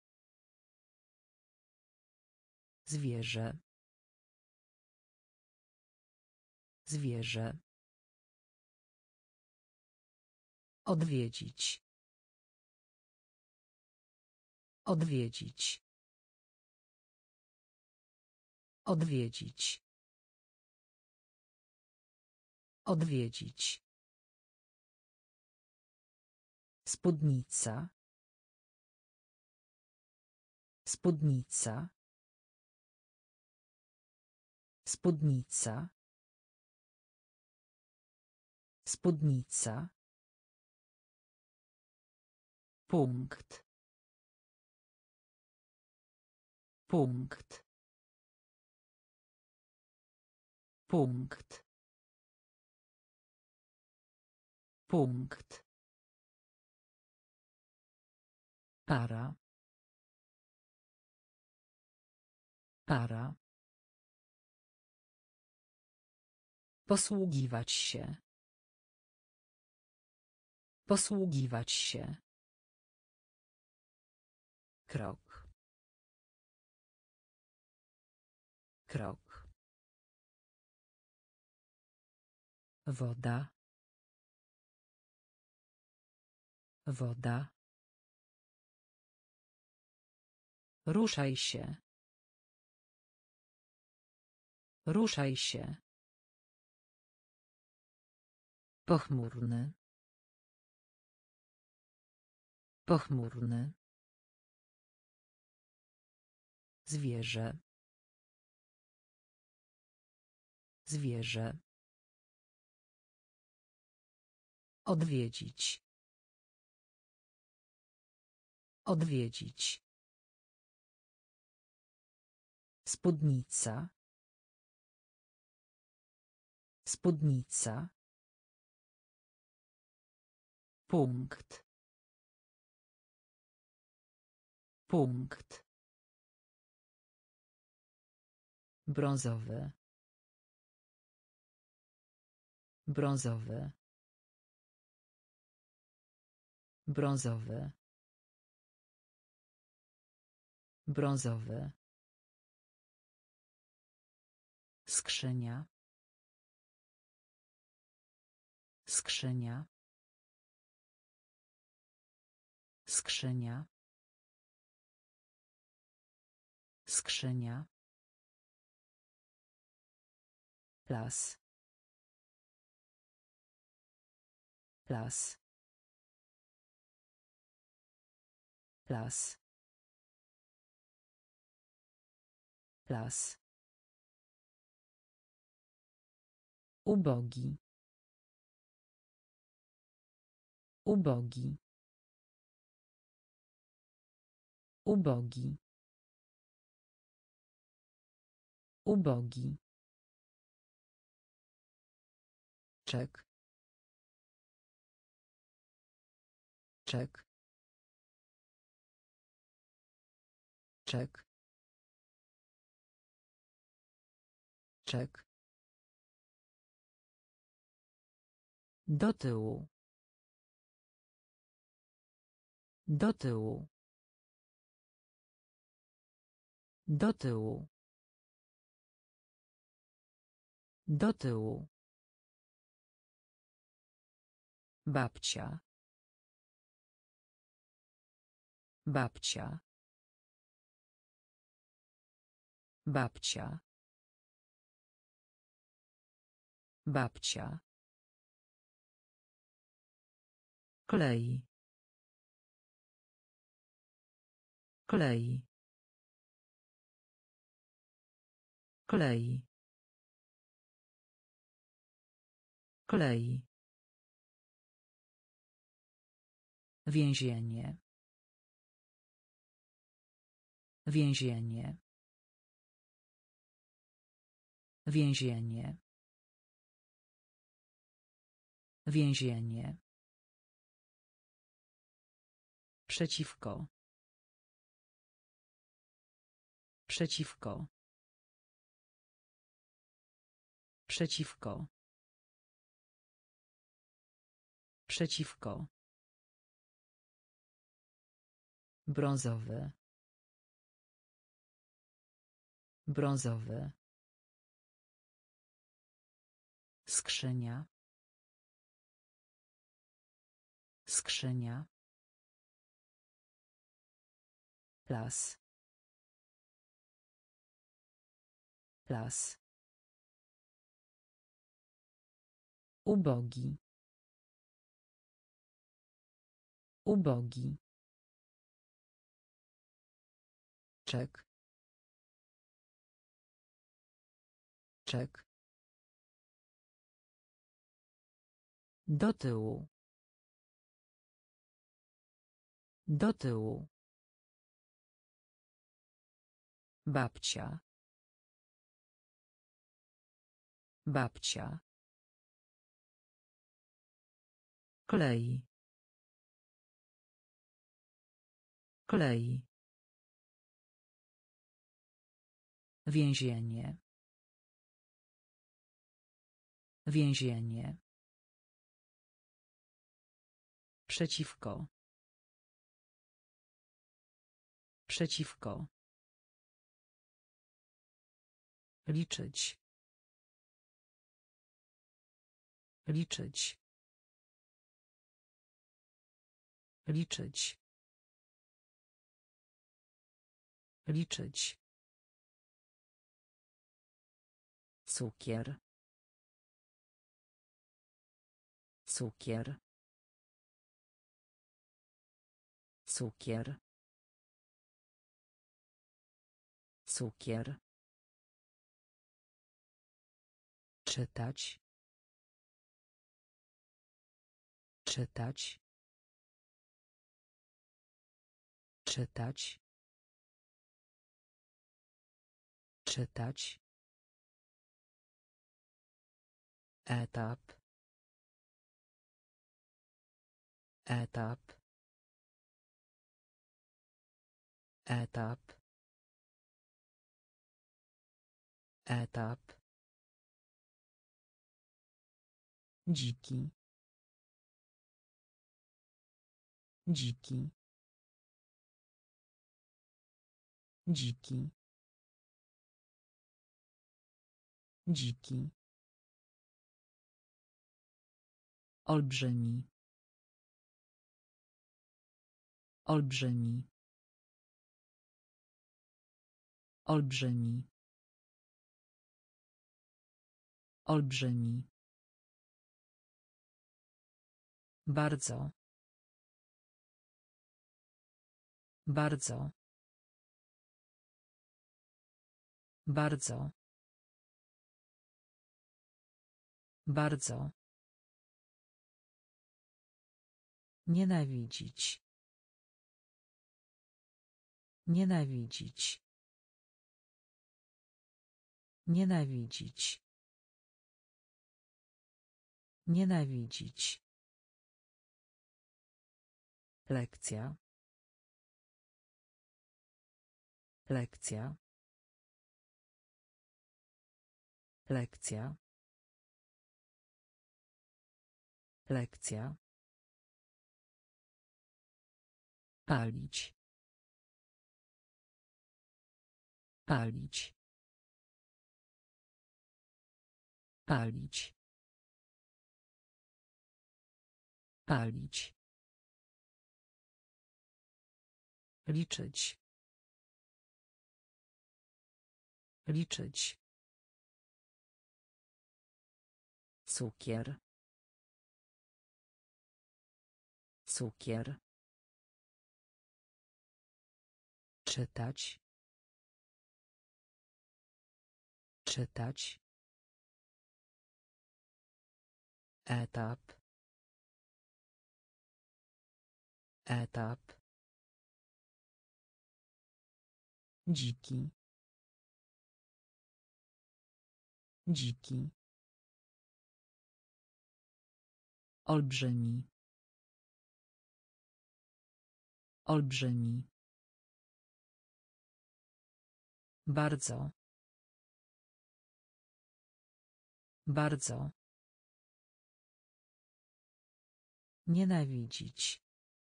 zwierzę, zwierzę, odwiedzić, odwiedzić, odwiedzić, odwiedzić, spódnica, spódnica, spódnica, spódnica, punkt, punkt, punkt, punkt, para, para, posługiwać się, posługiwać się, krok, Krok. Woda. Woda. Ruszaj się. Ruszaj się. Pochmurny. Pochmurny. Zwierzę. Zwierzę. Odwiedzić. Odwiedzić. Spódnica. Spódnica. Punkt. Punkt. Brązowy. Brązowy. Brązowy. Brązowy. Skrzynia. Skrzynia. Skrzynia. Skrzynia. Las. Las. Las. Las. Ubogi. Ubogi. Ubogi. Ubogi. Czek. Czek. Czek. Czek. Do tyłu. Do tyłu. Do tyłu. Do tyłu. Babcia. Babcia. Babcia. Babcia. Klej. Klej. Klej. Klej. Więzienie. Więzienie. Więzienie. Więzienie. Przeciwko. Przeciwko. Przeciwko. Przeciwko. Brązowy. Brązowy. Skrzynia. Skrzynia. Las. Las. Ubogi. Ubogi. Czek. Czek. Do tyłu. Do tyłu. Babcia. Babcia. Klej. Klej. Więzienie. Więzienie. Przeciwko. Przeciwko. Liczyć. Liczyć. Liczyć. Liczyć. Cukier. Cukier. Cukier. Cukier. Czytać. Czytać. Czytać. Czytać. Etap. Etap. Etap. Etap. Dziki. Dziki. Dziki. Dziki. Olbrzymi. Olbrzymi. Olbrzymi. Olbrzymi. Bardzo. Bardzo. Bardzo. Bardzo. Nienawidzić. Nienawidzić. Nienawidzić. Nienawidzić. Lekcja. Lekcja. Lekcja. Lekcja. Palić. Palić. Palić. Palić. Liczyć. Liczyć. Cukier. Cukier. Czytać. Czytać. Etap. Etap. Dziki. Dziki. Olbrzymi. Olbrzymi. Bardzo. Bardzo. Nienawidzić.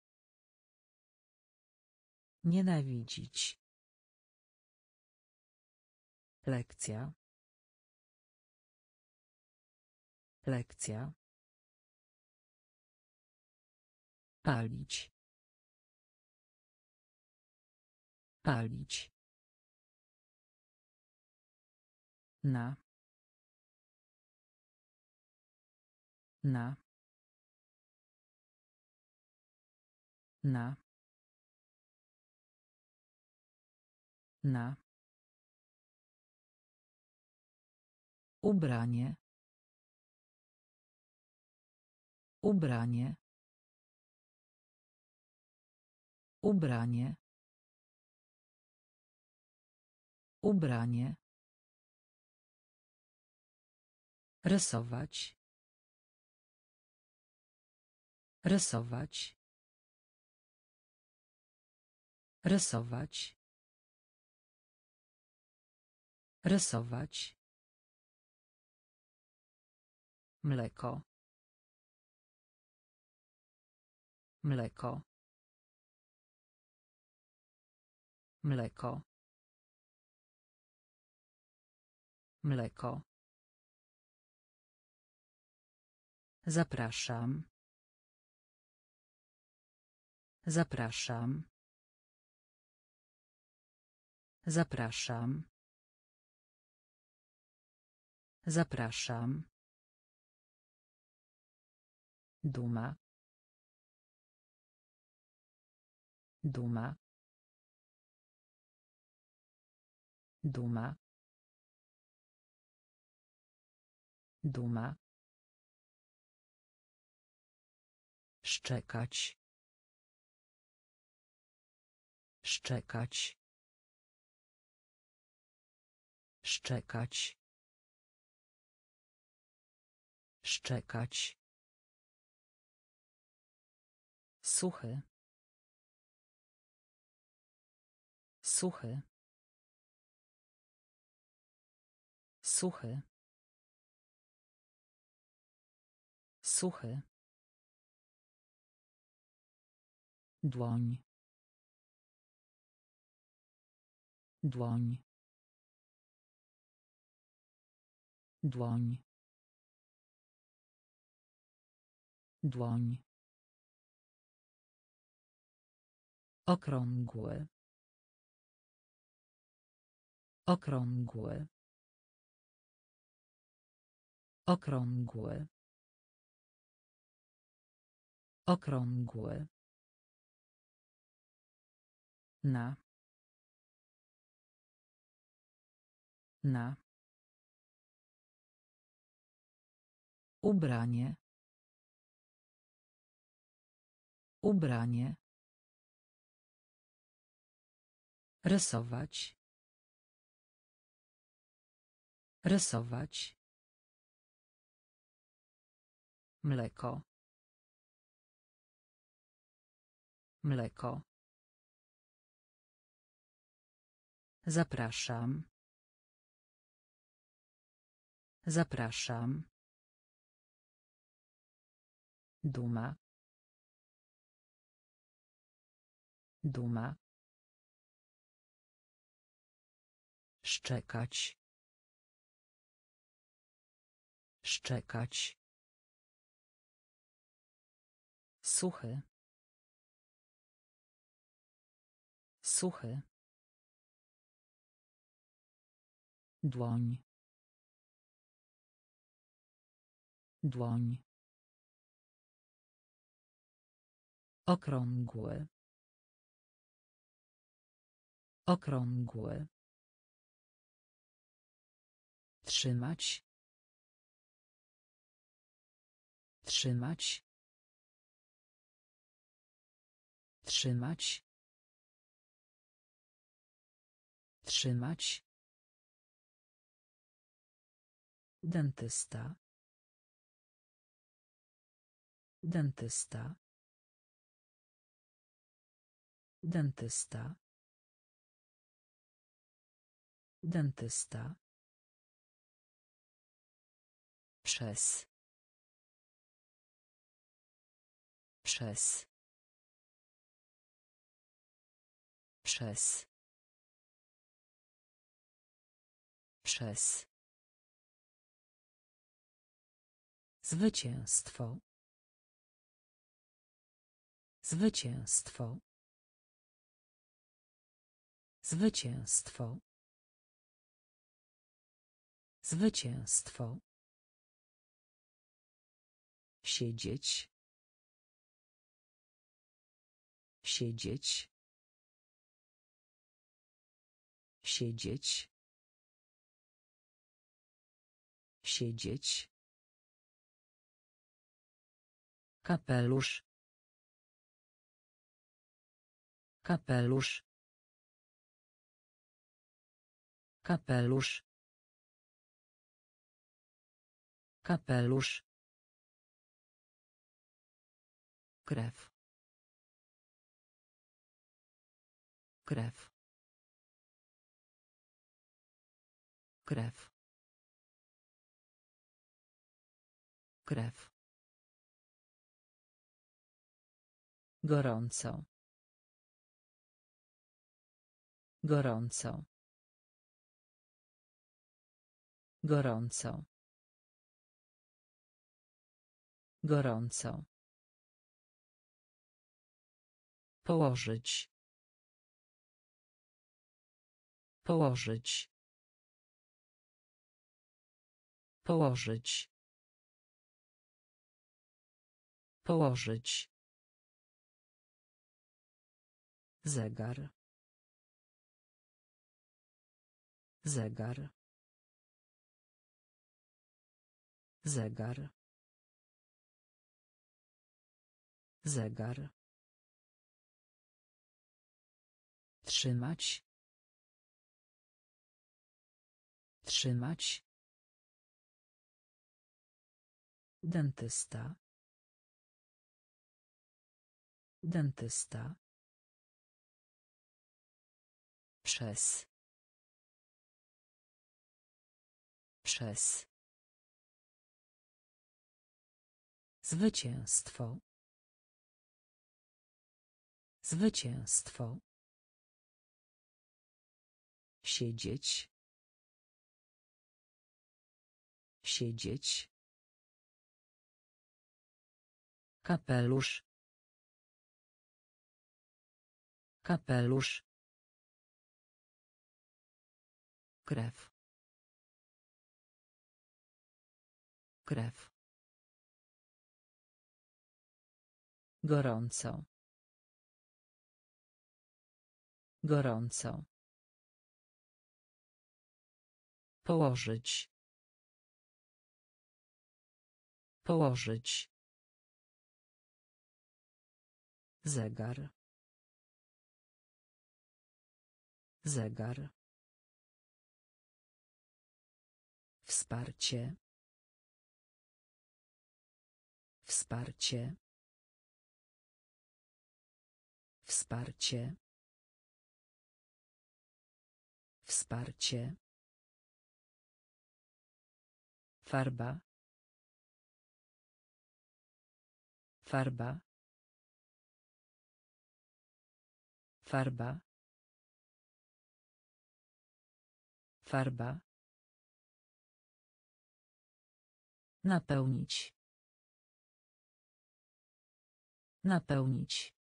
Nienawidzić. Lekcja. Lekcja. Palić. Palić. Na. Na. Na. Na. Ubranie. Ubranie. Ubranie. Ubranie. Rysować. Rysować. Rysować. Rysować. Mleko. Mleko. Mleko. Mleko. Zapraszam. Zapraszam. Zapraszam. Zapraszam. Duma. Duma. Duma. Duma. Szczekać. Szczekać. Szczekać. Szczekać. Suchy. Suchy. Suchy. Suchy. Dłoń. Dłoń. Dłoń. Dłoń. Okrągły. Okrągły. Okrągły. Okrągły. Na. Na. Ubranie. Ubranie. Rysować. Rysować. Mleko. Mleko. Zapraszam. Zapraszam. Duma. Duma. Szczekać. Szczekać. Suchy. Suchy. Dłoń. Dłoń. Okrągły. Okrągły. Trzymać. Trzymać. Trzymać. Trzymać. Dentysta. Dentysta. Dentysta. Dentysta. Przez. Przez. Przez. Przez. Zwycięstwo. Zwycięstwo. Zwycięstwo. Zwycięstwo. Siedzieć. Siedzieć. Siedzieć. Siedzieć. Kapelusz. Kapelusz. Kapelusz. Kapelusz. Krew. Krew. Krew. Krew. Gorąco. Gorąco. Gorąco. Gorąco. Położyć. Położyć. Położyć. Położyć. Zegar. Zegar. Zegar. Zegar. Trzymać. Trzymać. Dentysta. Dentysta. Przez. Przez. Zwycięstwo. Zwycięstwo. Siedzieć. Siedzieć. Kapelusz. Kapelusz. Krew. Krew. Gorąco. Gorąco. Położyć. Położyć. Zegar. Zegar. Wsparcie. Wsparcie. Wsparcie. Wsparcie. Farba. Farba. Farba. Farba. Napełnić. Napełnić.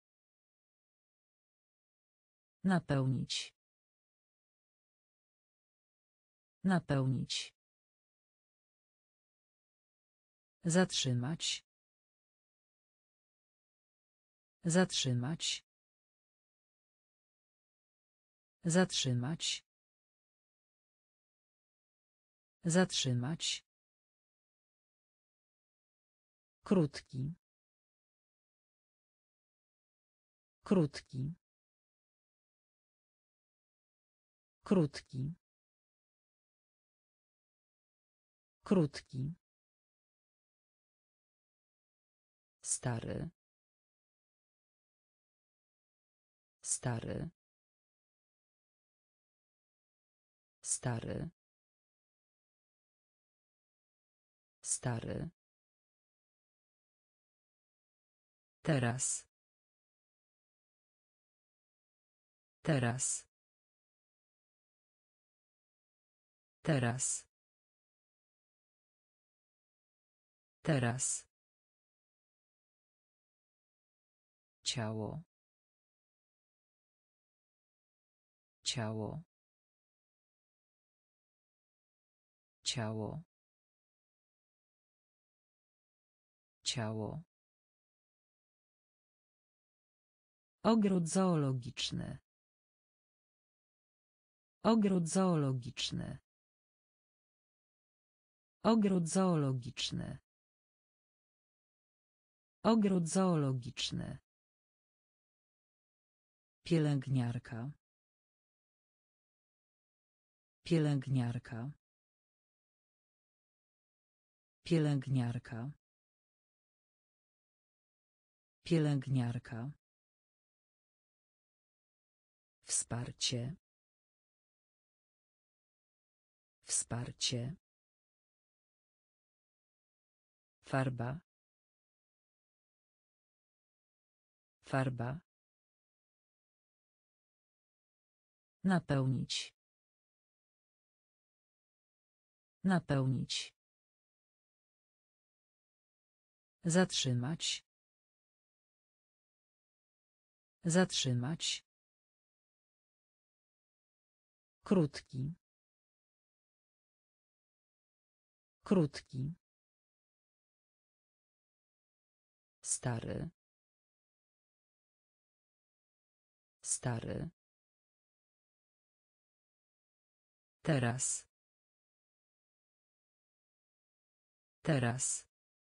Napełnić. Napełnić. Zatrzymać. Zatrzymać. Zatrzymać. Zatrzymać. Krótki. Krótki. Krótki. Krótki. Stary. Stary. Stary. Stary. Teraz. Teraz. Teraz. Teraz. Ciało. Ciało. Ciało. Ciało. Ogród zoologiczny. Ogród zoologiczny. Ogród zoologiczny. Ogród zoologiczny. Pielęgniarka. Pielęgniarka. Pielęgniarka. Pielęgniarka. Wsparcie. Wsparcie. Farba. Farba. Napełnić. Napełnić. Zatrzymać. Zatrzymać. Krótki. Krótki. Stary. Stary. Teraz. Teraz.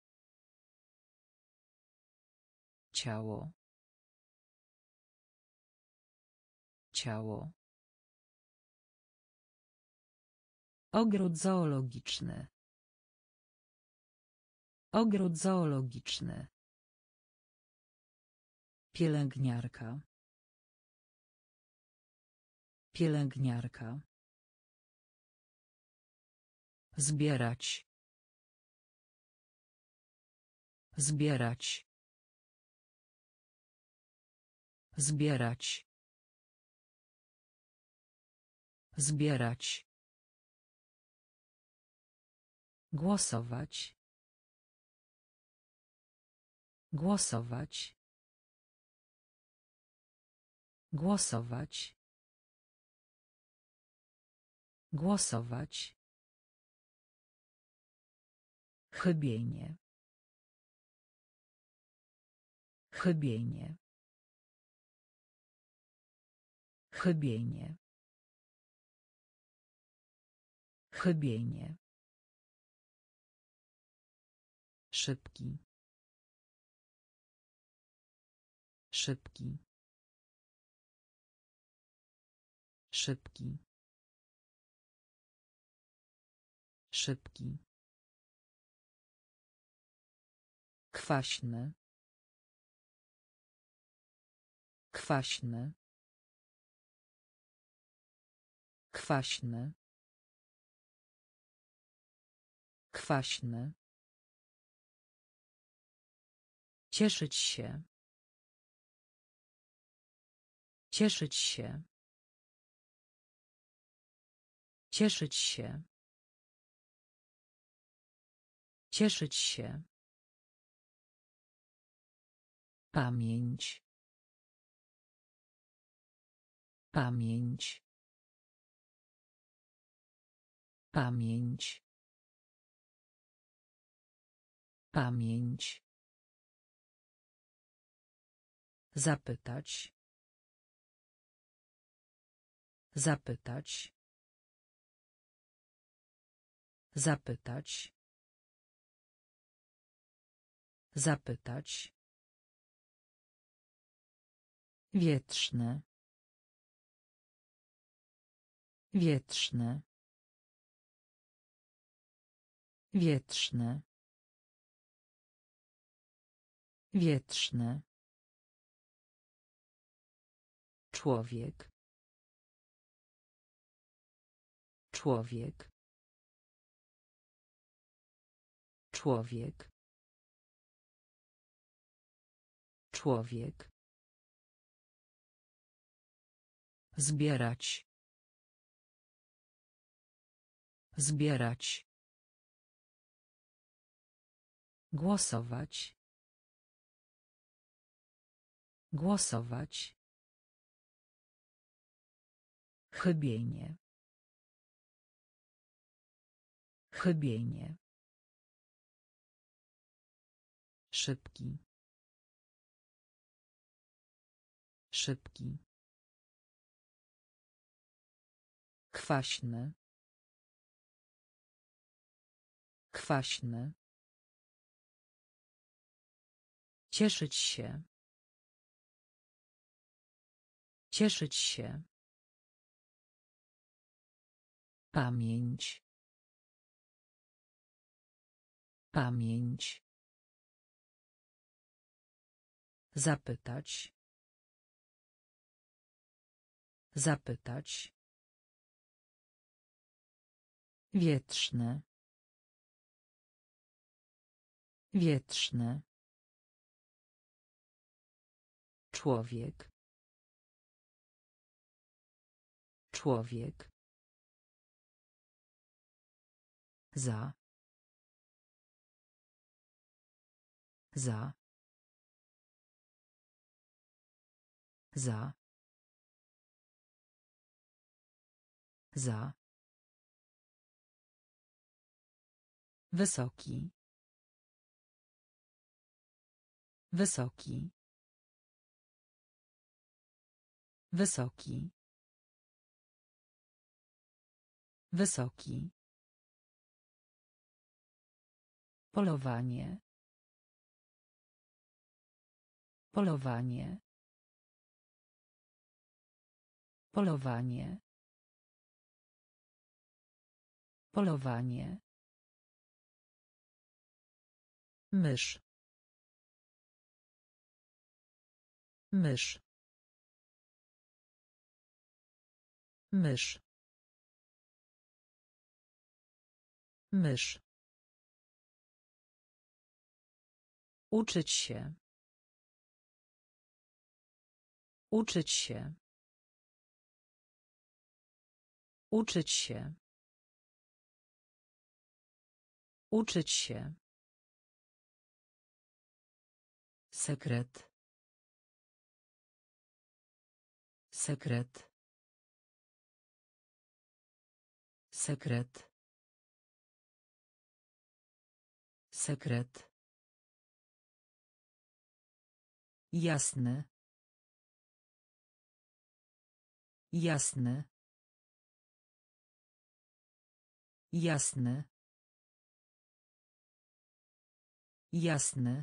Ciało. Ciało. Ogród zoologiczny. Ogród zoologiczny. Pielęgniarka. Pielęgniarka. Zbierać. Zbierać. Zbierać. Zbierać. Głosować. Głosować. Głosować. Głosować. Chybienie. Chybienie. Chybienie. Chybienie. Szybki. Szybki. Szybki. Szybki. Kwaśny. Kwaśny. Kwaśny. Kwaśny. Cieszyć się. Cieszyć się. Cieszyć się. Cieszyć się. Pamięć. Pamięć. Pamięć. Pamięć. Zapytać. Zapytać. Zapytać. Zapytać. Wietrzny. Wietrzny. Wietrzny. Wietrzny. Człowiek. Człowiek. Człowiek. Człowiek. Zbierać. Zbierać. Głosować. Głosować. Chybienie. Chybienie. Szybki. Szybki. Kwaśny. Kwaśny. Cieszyć się. Cieszyć się. Pamięć. Pamięć. Zapytać. Zapytać. Wietrzny. Wietrzny. Człowiek. Człowiek. Za. Za. Za. Za. Wysoki. Wysoki. Wysoki. Wysoki. Polowanie. Polowanie. Polowanie. Polowanie. Mysz. Mysz. Mysz. Mysz. Uczyć się. Uczyć się. Uczyć się. Uczyć się. Sekret. Sekret. Sekret. Sekret. Jasny. Jasny. Jasny. Jasny.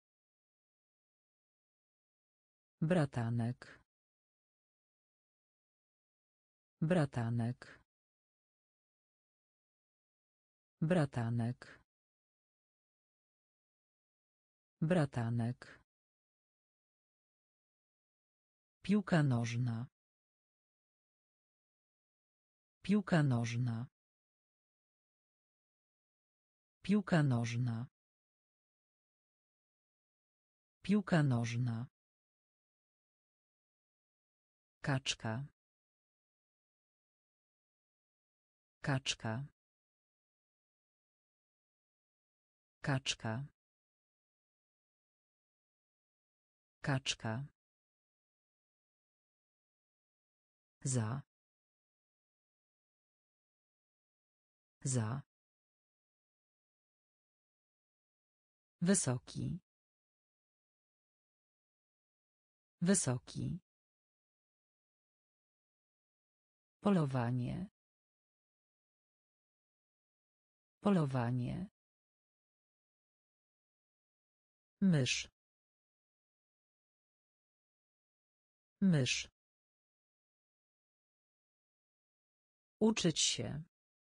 Bratanek. Bratanek. Bratanek. Bratanek. Piłka nożna. Piłka nożna. Piłka nożna. Piłka nożna. Kaczka. Kaczka. Kaczka. Kaczka. Za. Za. Wysoki. Wysoki. Polowanie. Polowanie. Mysz. Mysz. Uczyć się.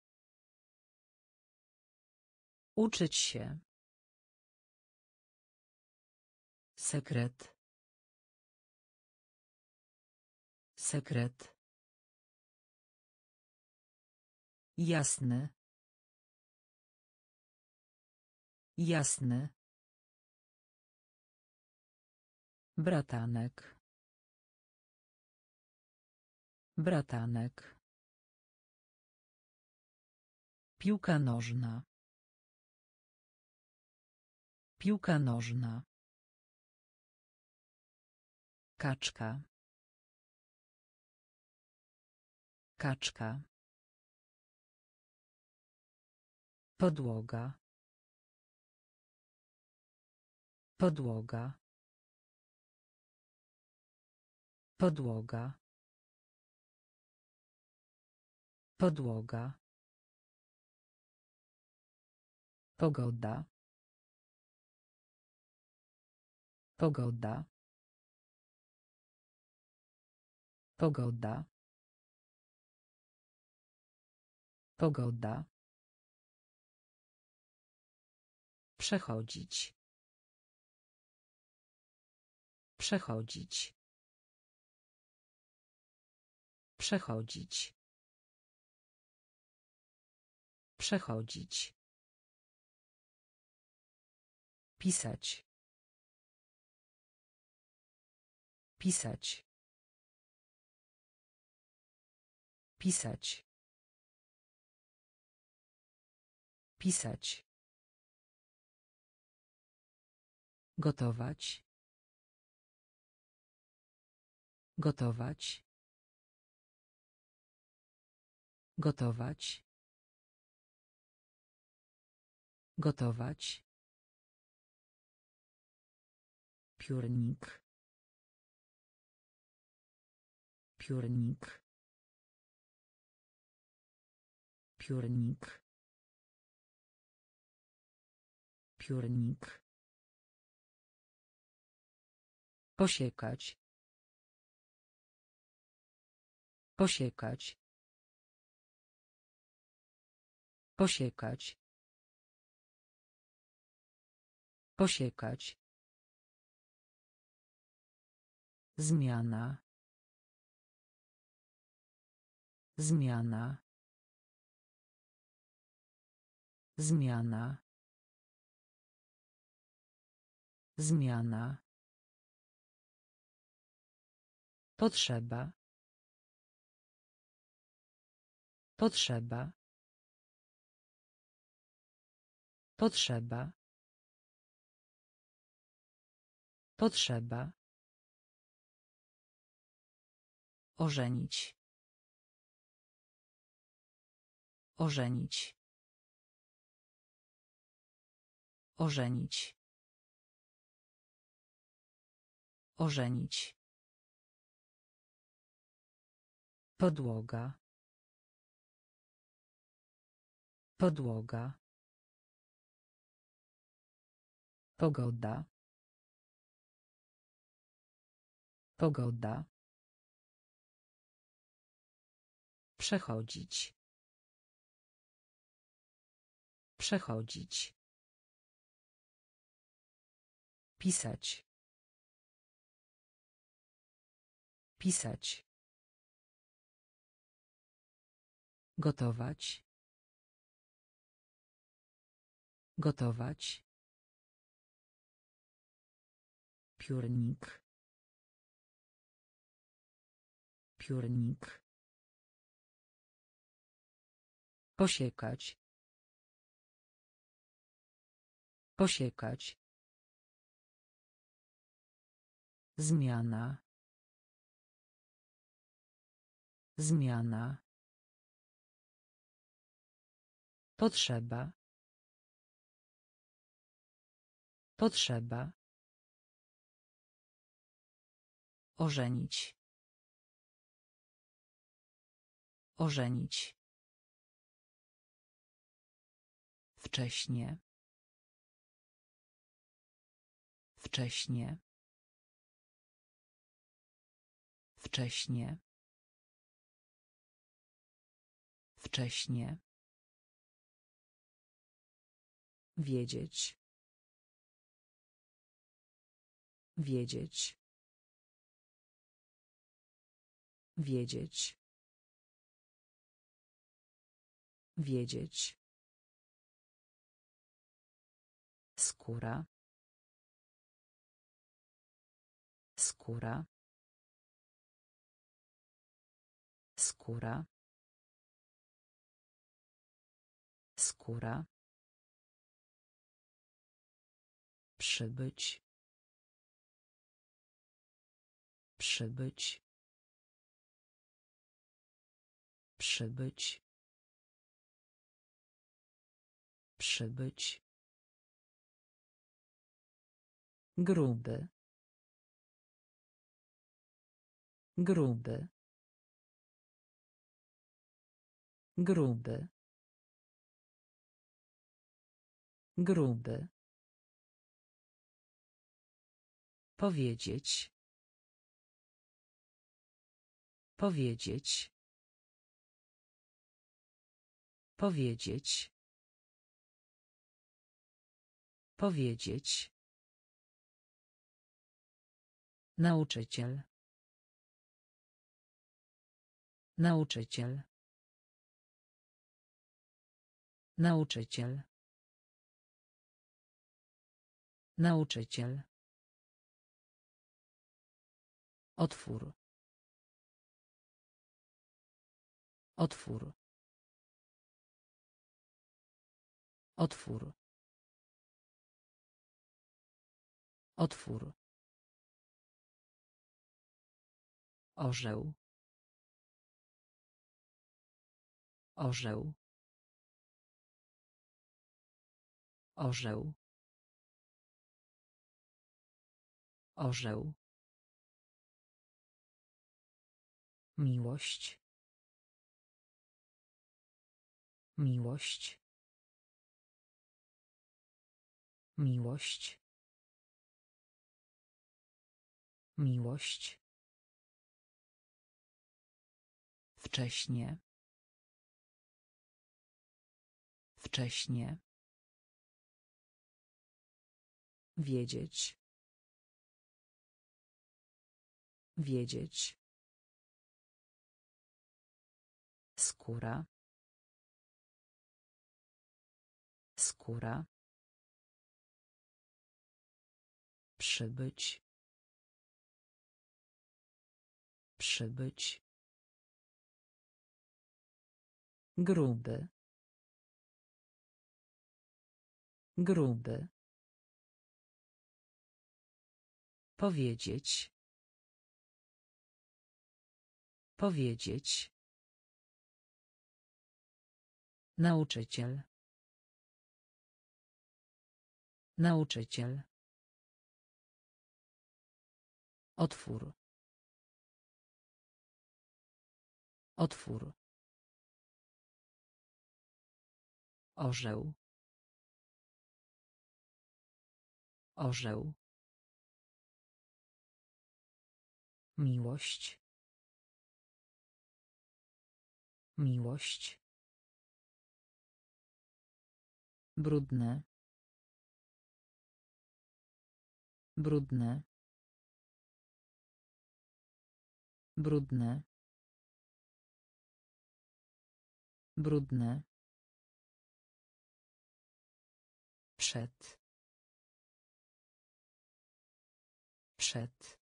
Uczyć się. Sekret. Sekret. Jasny. Jasny. Bratanek. Bratanek. Piłka nożna. Piłka nożna. Kaczka. Kaczka. Podłoga. Podłoga. Podłoga. Podłoga. Pogoda. Pogoda. Pogoda. Pogoda. Przechodzić. Przechodzić. Przechodzić. Przechodzić. Pisać. Pisać. Pisać. Pisać. Gotować. Gotować. Gotować. Gotować. Piórnik. Piórnik. Piórnik. Piórnik. Posiekać. Posiekać. Posiekać. Posiekać. Zmiana. Zmiana. Zmiana. Zmiana. Potrzeba. Potrzeba. Potrzeba. Potrzeba. Ożenić. Ożenić. Ożenić. Ożenić. Podłoga. Podłoga. Pogoda. Pogoda. Przechodzić. Przechodzić. Pisać. Pisać. Gotować. Gotować. Piórnik. Piórnik. Posiekać. Posiekać. Zmiana. Zmiana. Potrzeba. Potrzeba. Ożenić. Ożenić. Wcześnie. Wcześnie. Wcześnie. Wcześnie. Wiedzieć. Wiedzieć. Wiedzieć. Wiedzieć. Skóra. Skóra. Skóra. Skóra. Przybyć. Przybyć. Przybyć. Przybyć. Gruby. Gruby. Gruby. Gruby. Powiedzieć. Powiedzieć. Powiedzieć. Powiedzieć. Nauczyciel. Nauczyciel. Nauczyciel. Nauczyciel. Otwór. Otwór. Otwór. Otwór. Orzeł. Orzeł. Orzeł. Orzeł. Miłość. Miłość. Miłość. Miłość. Wcześnie. Wcześnie. Wiedzieć. Wiedzieć. Skóra. Skóra. Przybyć. Przybyć. Gruby. Gruby. Powiedzieć. Powiedzieć. Nauczyciel. Nauczyciel. Otwór. Otwór. Orzeł. Orzeł. Miłość. Miłość. Brudne. Brudne. Brudne. Brudne. Przed. Przed.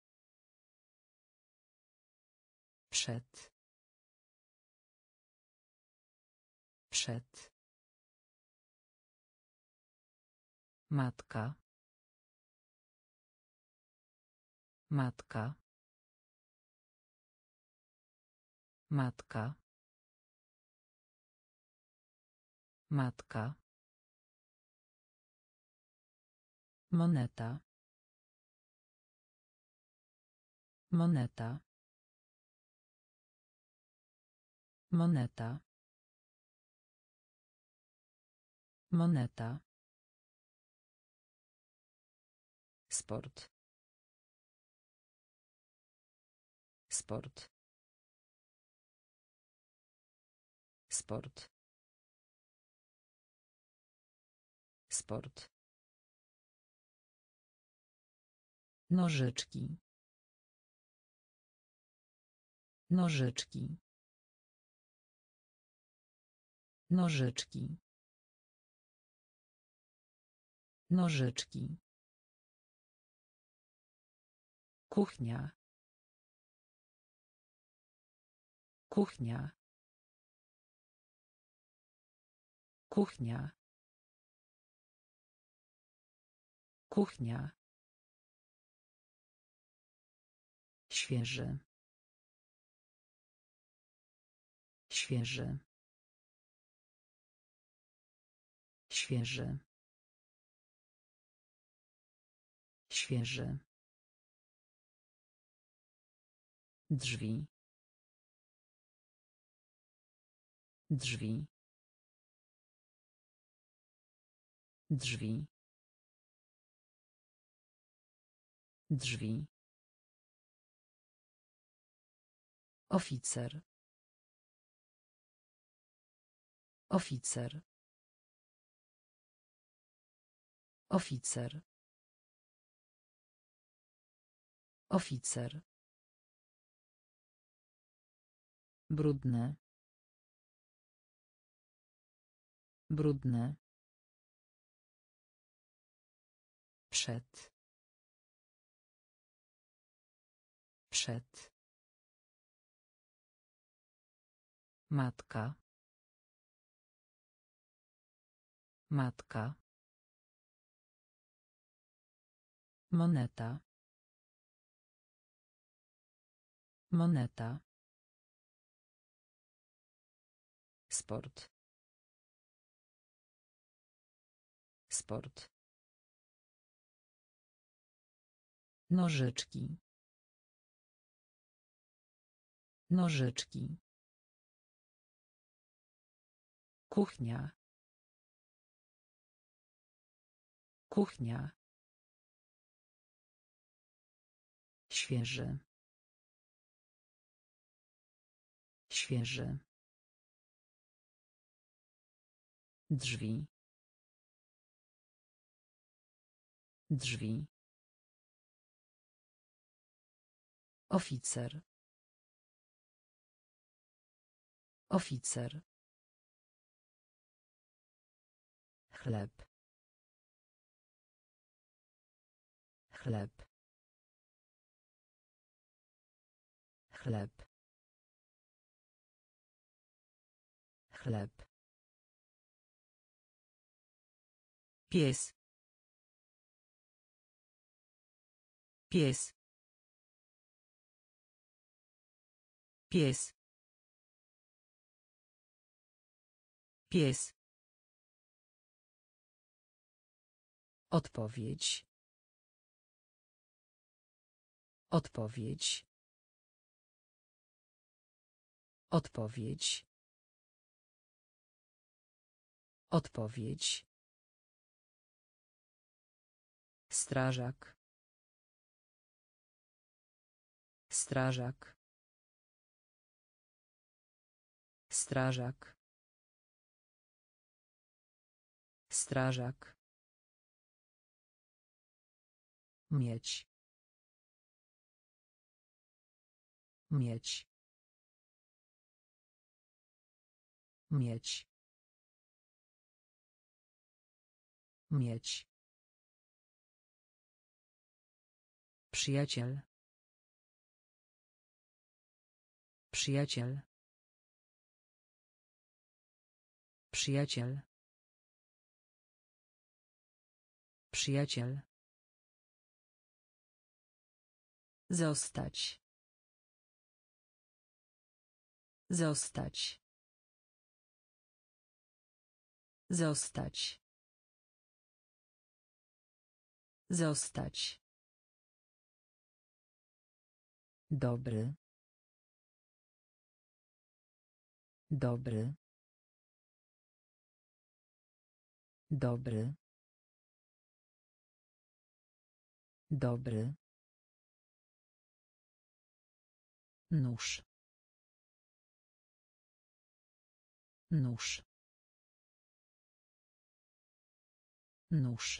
Przed. Przed. Matka. Matka. Matka. Matka. Moneta. Moneta. Moneta. Moneta. Sport. Sport. Sport. Sport. Nożyczki. Nożyczki. Nożyczki. Nożyczki. Kuchnia. Kuchnia. Kuchnia. Kuchnia. Świeży. Świeży. Świeży. Świeży. Drzwi. Drzwi. Drzwi. Drzwi. Oficer. Oficer. Oficer. Oficer. Brudne. Brudne. Przed. Przed. Matka. Matka. Moneta. Moneta. Sport. Sport. Nożyczki. Nożyczki. Kuchnia. Kuchnia. Świeży. Świeży. Drzwi. Drzwi. Oficer. Oficer. Chleb. Chleb. Chleb. Chleb. Pies. Pies. Pies. Pies. Odpowiedź. Odpowiedź. Odpowiedź. Odpowiedź. Strażak. Strażak. Strażak. Strażak. Mieć. Mieć. Mieć. Mieć. Przyjaciel. Przyjaciel. Przyjaciel. Przyjaciel. Zostać. Zostać. Zostać. Zostać. Dobry. Dobry. Dobry. Dobry. Nóż. Nóż. Nóż.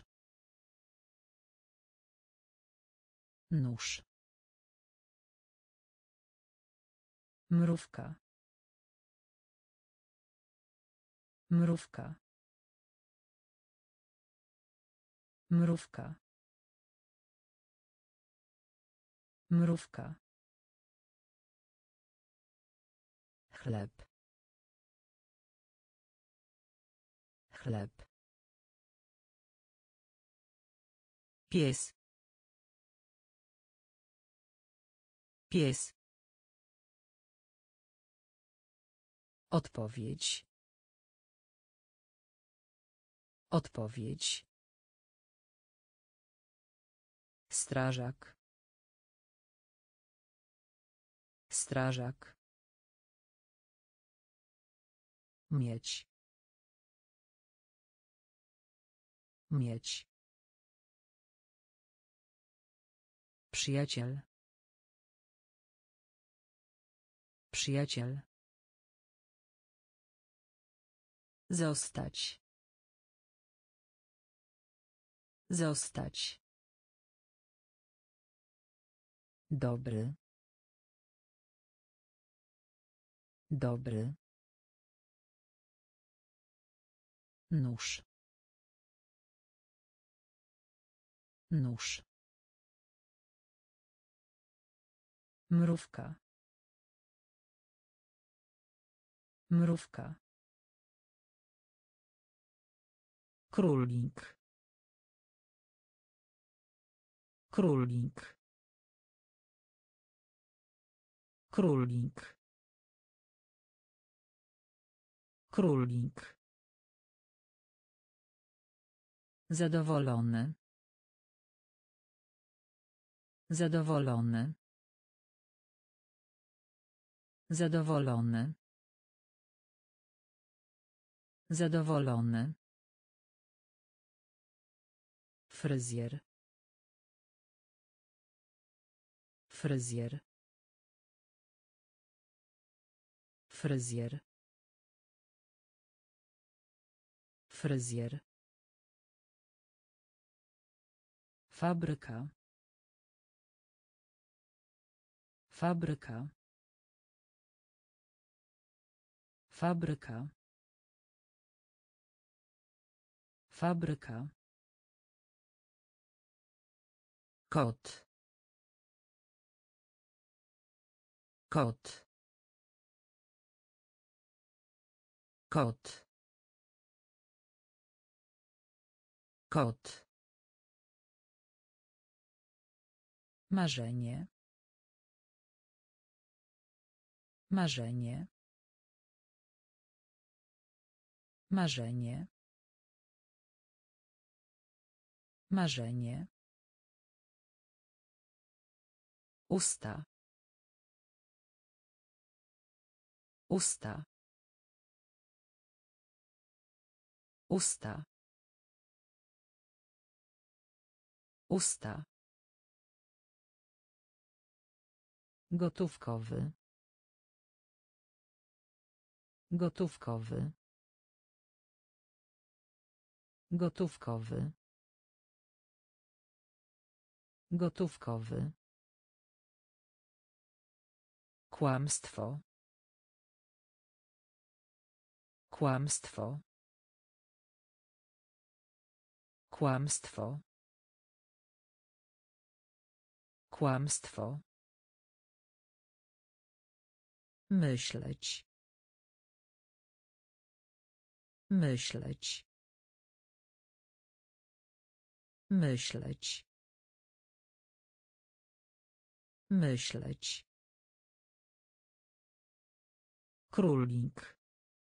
Nóż. Mrówka. Mrówka. Mrówka. Mrówka. Chleb. Chleb. Pies. Pies. Odpowiedź. Odpowiedź. Strażak. Strażak. Mieć. Mieć. Przyjaciel. Przyjaciel. Zostać. Zostać. Dobry. Dobry. Nóż. Nóż. Mrówka. Mrówka. Królik. Królik. Królik. Królik. Zadowolony. Zadowolony. Zadowolony. Zadowolony. Fryzjer. Fryzjer. Fryzjer. Fryzjer. Fabryka. Fabryka. Fabryka. Fabryka. Kot. Kot. Kot. Kot. Marzenie. Marzenie. Marzenie. Marzenie. Usta. Usta. Usta. Usta. Gotówkowy. Gotówkowy. Gotówkowy. Gotówkowy. Kłamstwo. Kłamstwo. Kłamstwo. Kłamstwo. Myśleć. Myśleć. Myśleć. Myśleć. Królik.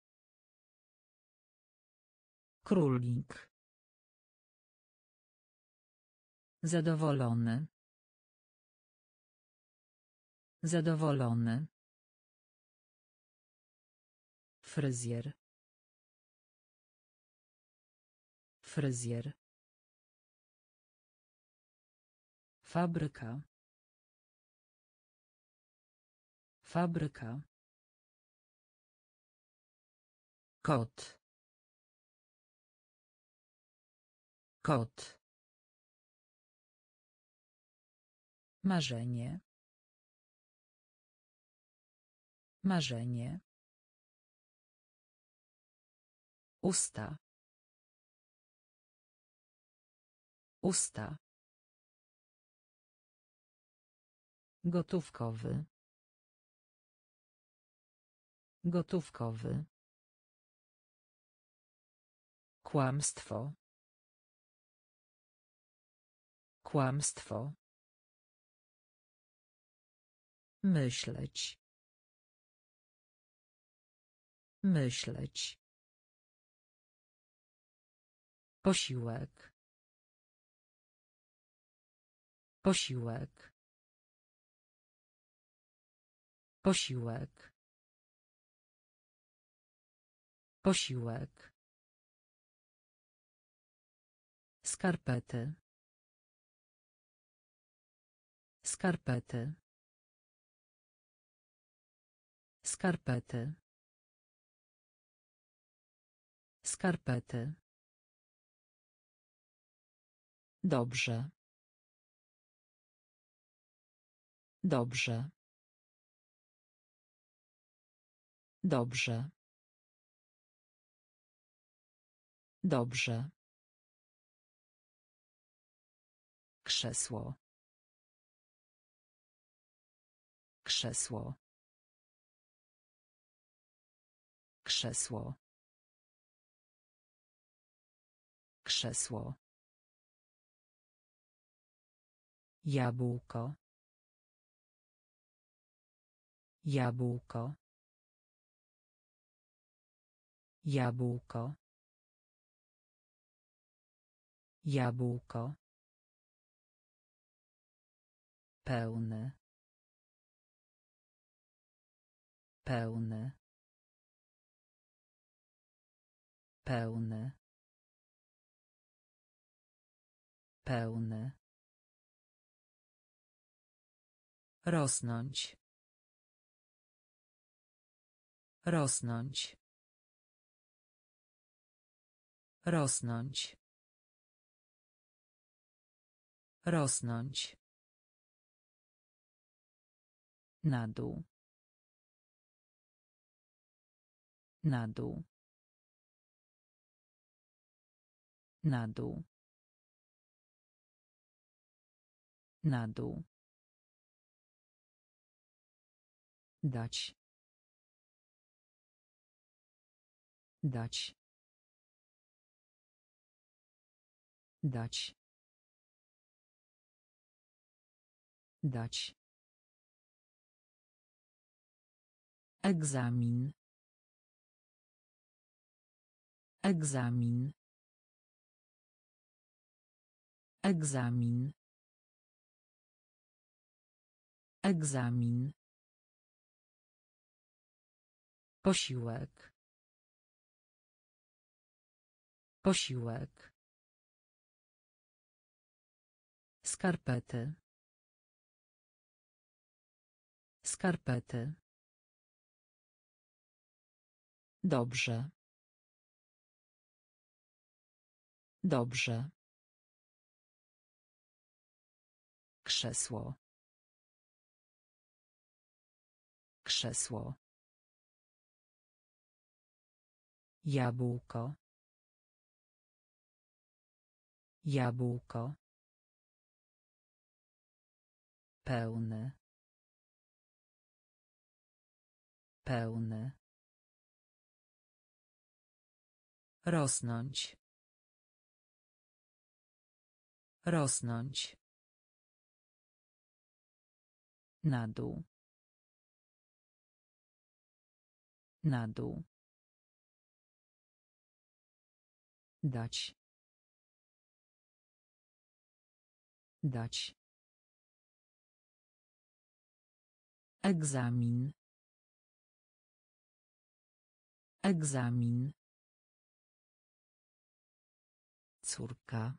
Królik. Zadowolony. Zadowolony. Fryzjer. Fryzjer. Fabryka. Fabryka. Kot. Kot. Marzenie. Marzenie. Usta. Usta. Gotówkowy. Gotówkowy. Kłamstwo. Kłamstwo. Myśleć. Myśleć. Posiłek. Posiłek. Posiłek. Posiłek. Skarpety. Skarpety. Skarpety. Skarpety. Dobrze. Dobrze. Dobrze. Dobrze. Krzesło. Krzesło. Krzesło. Krzesło. Jabłko. Jabłko. Jabłko. Jabłko. Pełny. Pełny. Pełny. Pełny. Rosnąć. Rosnąć. Rosnąć. Rosnąć. Na dół. Na dół. Na dół. Na dół. Dać. Dać. Dać. Dać. Egzamin. Egzamin. Egzamin. Egzamin. Posiłek. Posiłek. Skarpety. Skarpety. Dobrze. Dobrze. Krzesło. Krzesło. Jabłko. Jabłko. Pełny. Pełny. Rosnąć. Rosnąć. Na dół. Na dół. Dać. Dać. Egzamin. Egzamin. Córka.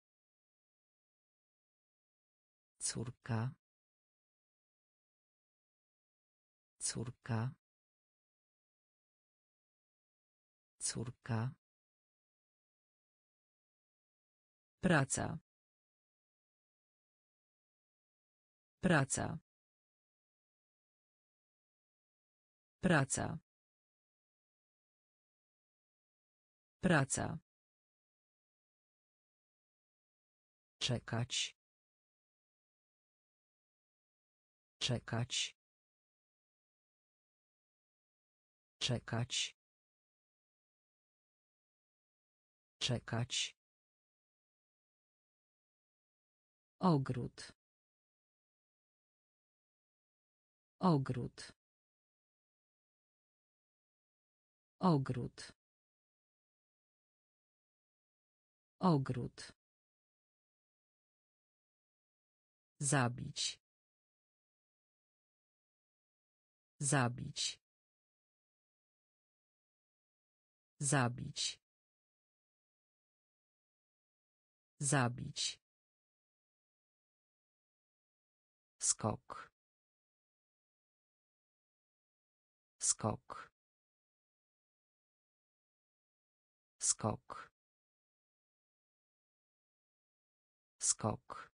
Córka. Córka. Córka. Praca. Praca. Praca. Praca. Czekać. Czekać. Czekać. Czekać. Ogród. Ogród. Ogród. Ogród. Zabić. Zabić. Zabić. Zabić. Skok. Skok. Skok. Skok.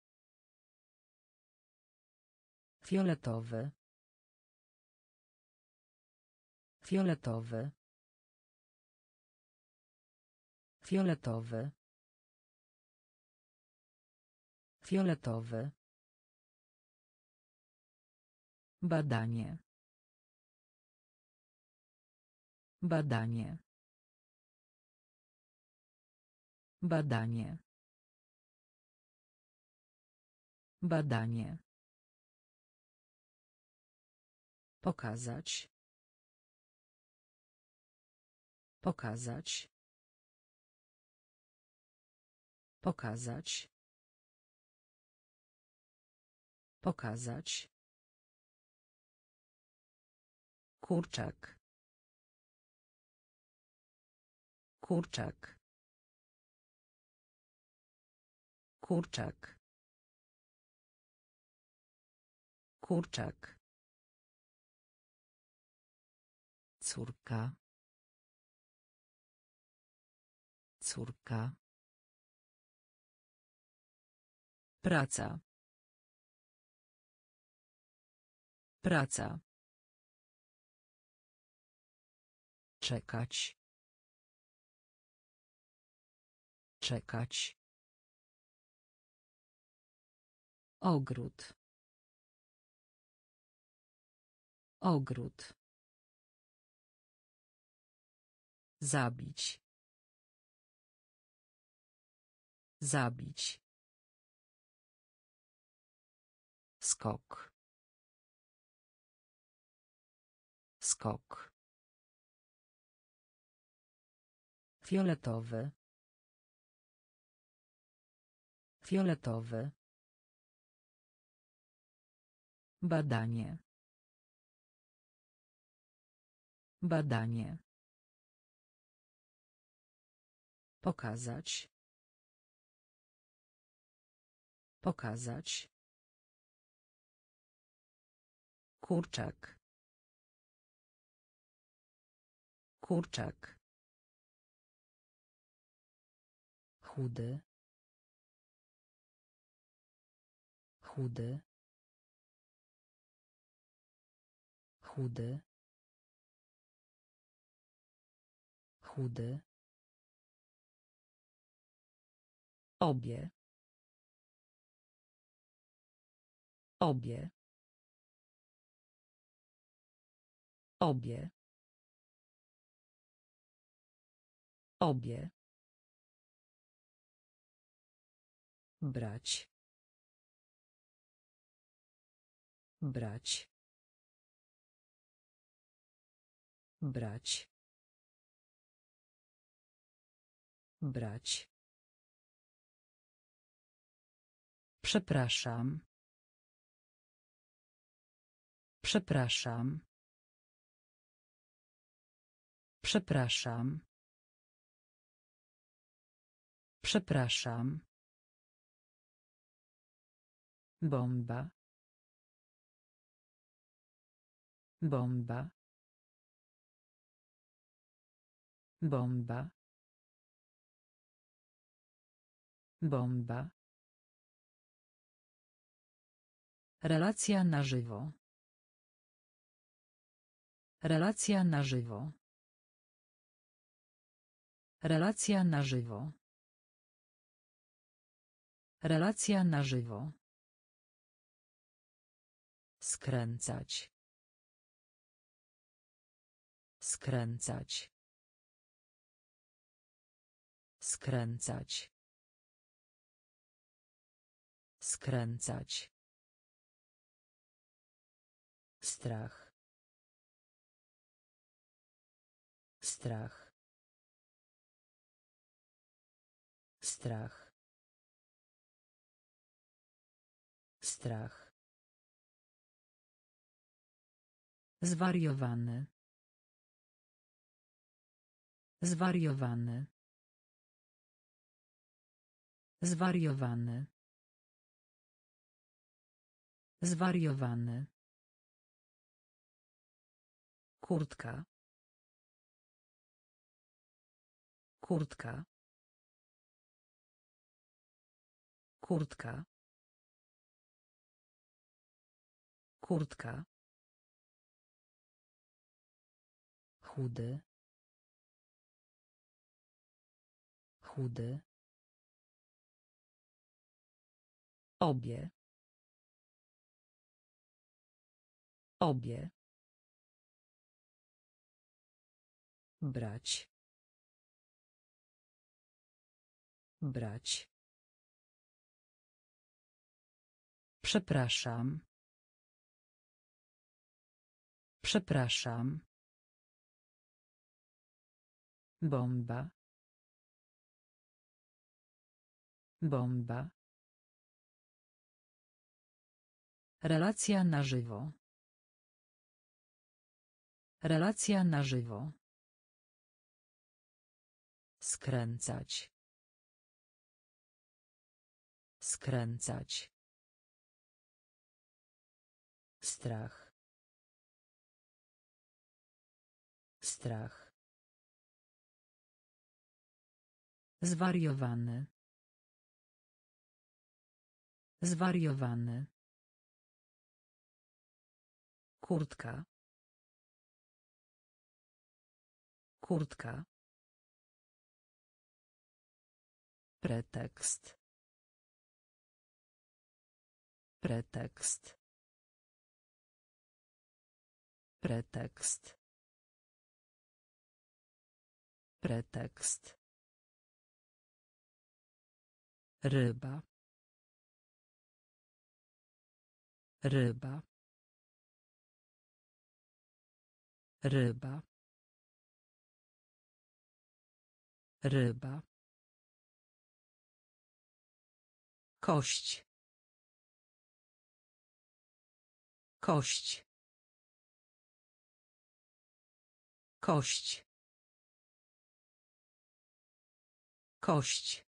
Fioletowy. Fioletowy. Fioletowy. Fioletowy. Badanie. Badanie. Badanie. Badanie. Pokazać. Pokazać. Pokazać. Pokazać. Kurczak. Kurczak. Kurczak. Kurczak. Córka. Córka. Praca. Praca. Czekać. Czekać. Ogród. Ogród. Zabić. Zabić. Skok. Skok. Fioletowy. Fioletowy. Badanie. Badanie. Pokazać. Pokazać. Kurczak. Kurczak. Chudy. Chudy. Chudy. Chudy. Obie. Obie. Obie. Obie. Brać. Brać. Brać. Brać. Przepraszam. Przepraszam. Przepraszam. Przepraszam. Bomba. Bomba. Bomba. Bomba. Relacja na żywo. Relacja na żywo. Relacja na żywo. Relacja na żywo. Skręcać. Skręcać. Skręcać. Skręcać. Strach. Strach. Strach. Strach. Zwariowany. Zwariowany. Zwariowany. Zwariowany. Kurtka. Kurtka. Kurtka. Kurtka. Chudy. Chudy. Obie. Obie. Brać. Brać. Przepraszam. Przepraszam. Bomba. Bomba. Relacja na żywo. Relacja na żywo. Skręcać. Skręcać. Strach. Strach. Zwariowany. Zwariowany. Kurtka. Kurtka. Pretekst. Pretekst. Pretekst. Pretekst. Ryba. Ryba. Ryba. Ryba. Kość. Kość. Kość. Kość.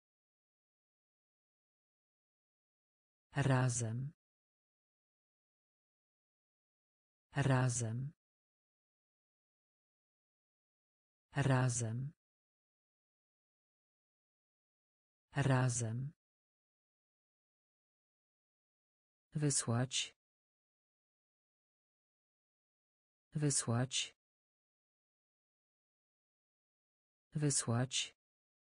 Razem. Razem. Razem. Razem. Wysłać. Wysłać. Wysłać.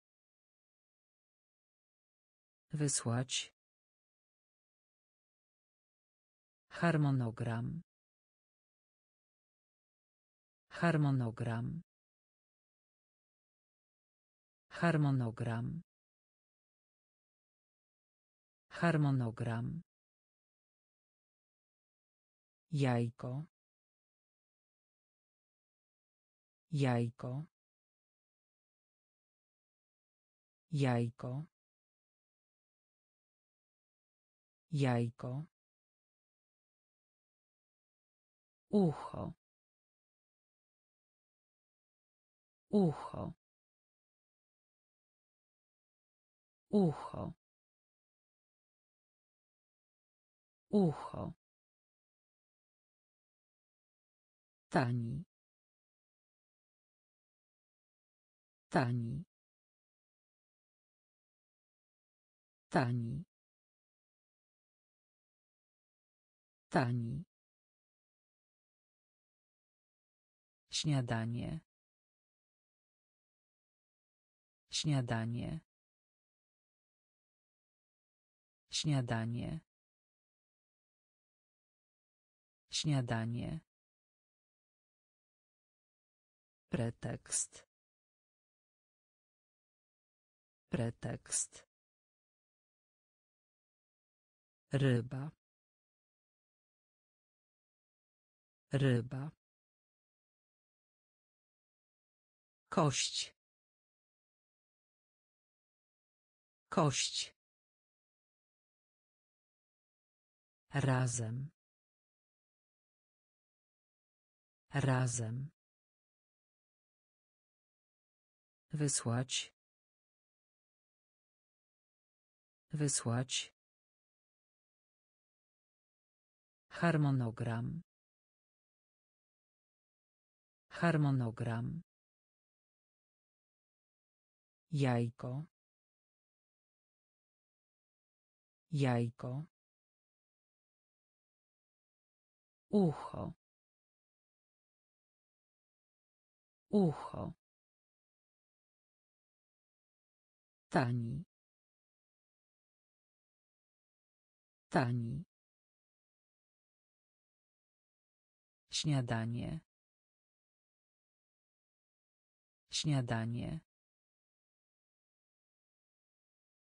Wysłać. Harmonogram. Harmonogram. Harmonogram. Harmonogram. Jajko. Jajko. Jajko. Jajko. Ucho. Ucho. Ucho. Ucho. Tani. Tani. Tani. Tani. Śniadanie. Śniadanie. Śniadanie. Śniadanie. Pretekst. Pretekst. Ryba. Ryba. Kość. Kość. Razem. Razem. Wysłać. Wysłać. Harmonogram. Harmonogram. Jajko. Jajko. Ucho. Ucho. Tani. Tani. Śniadanie. Śniadanie.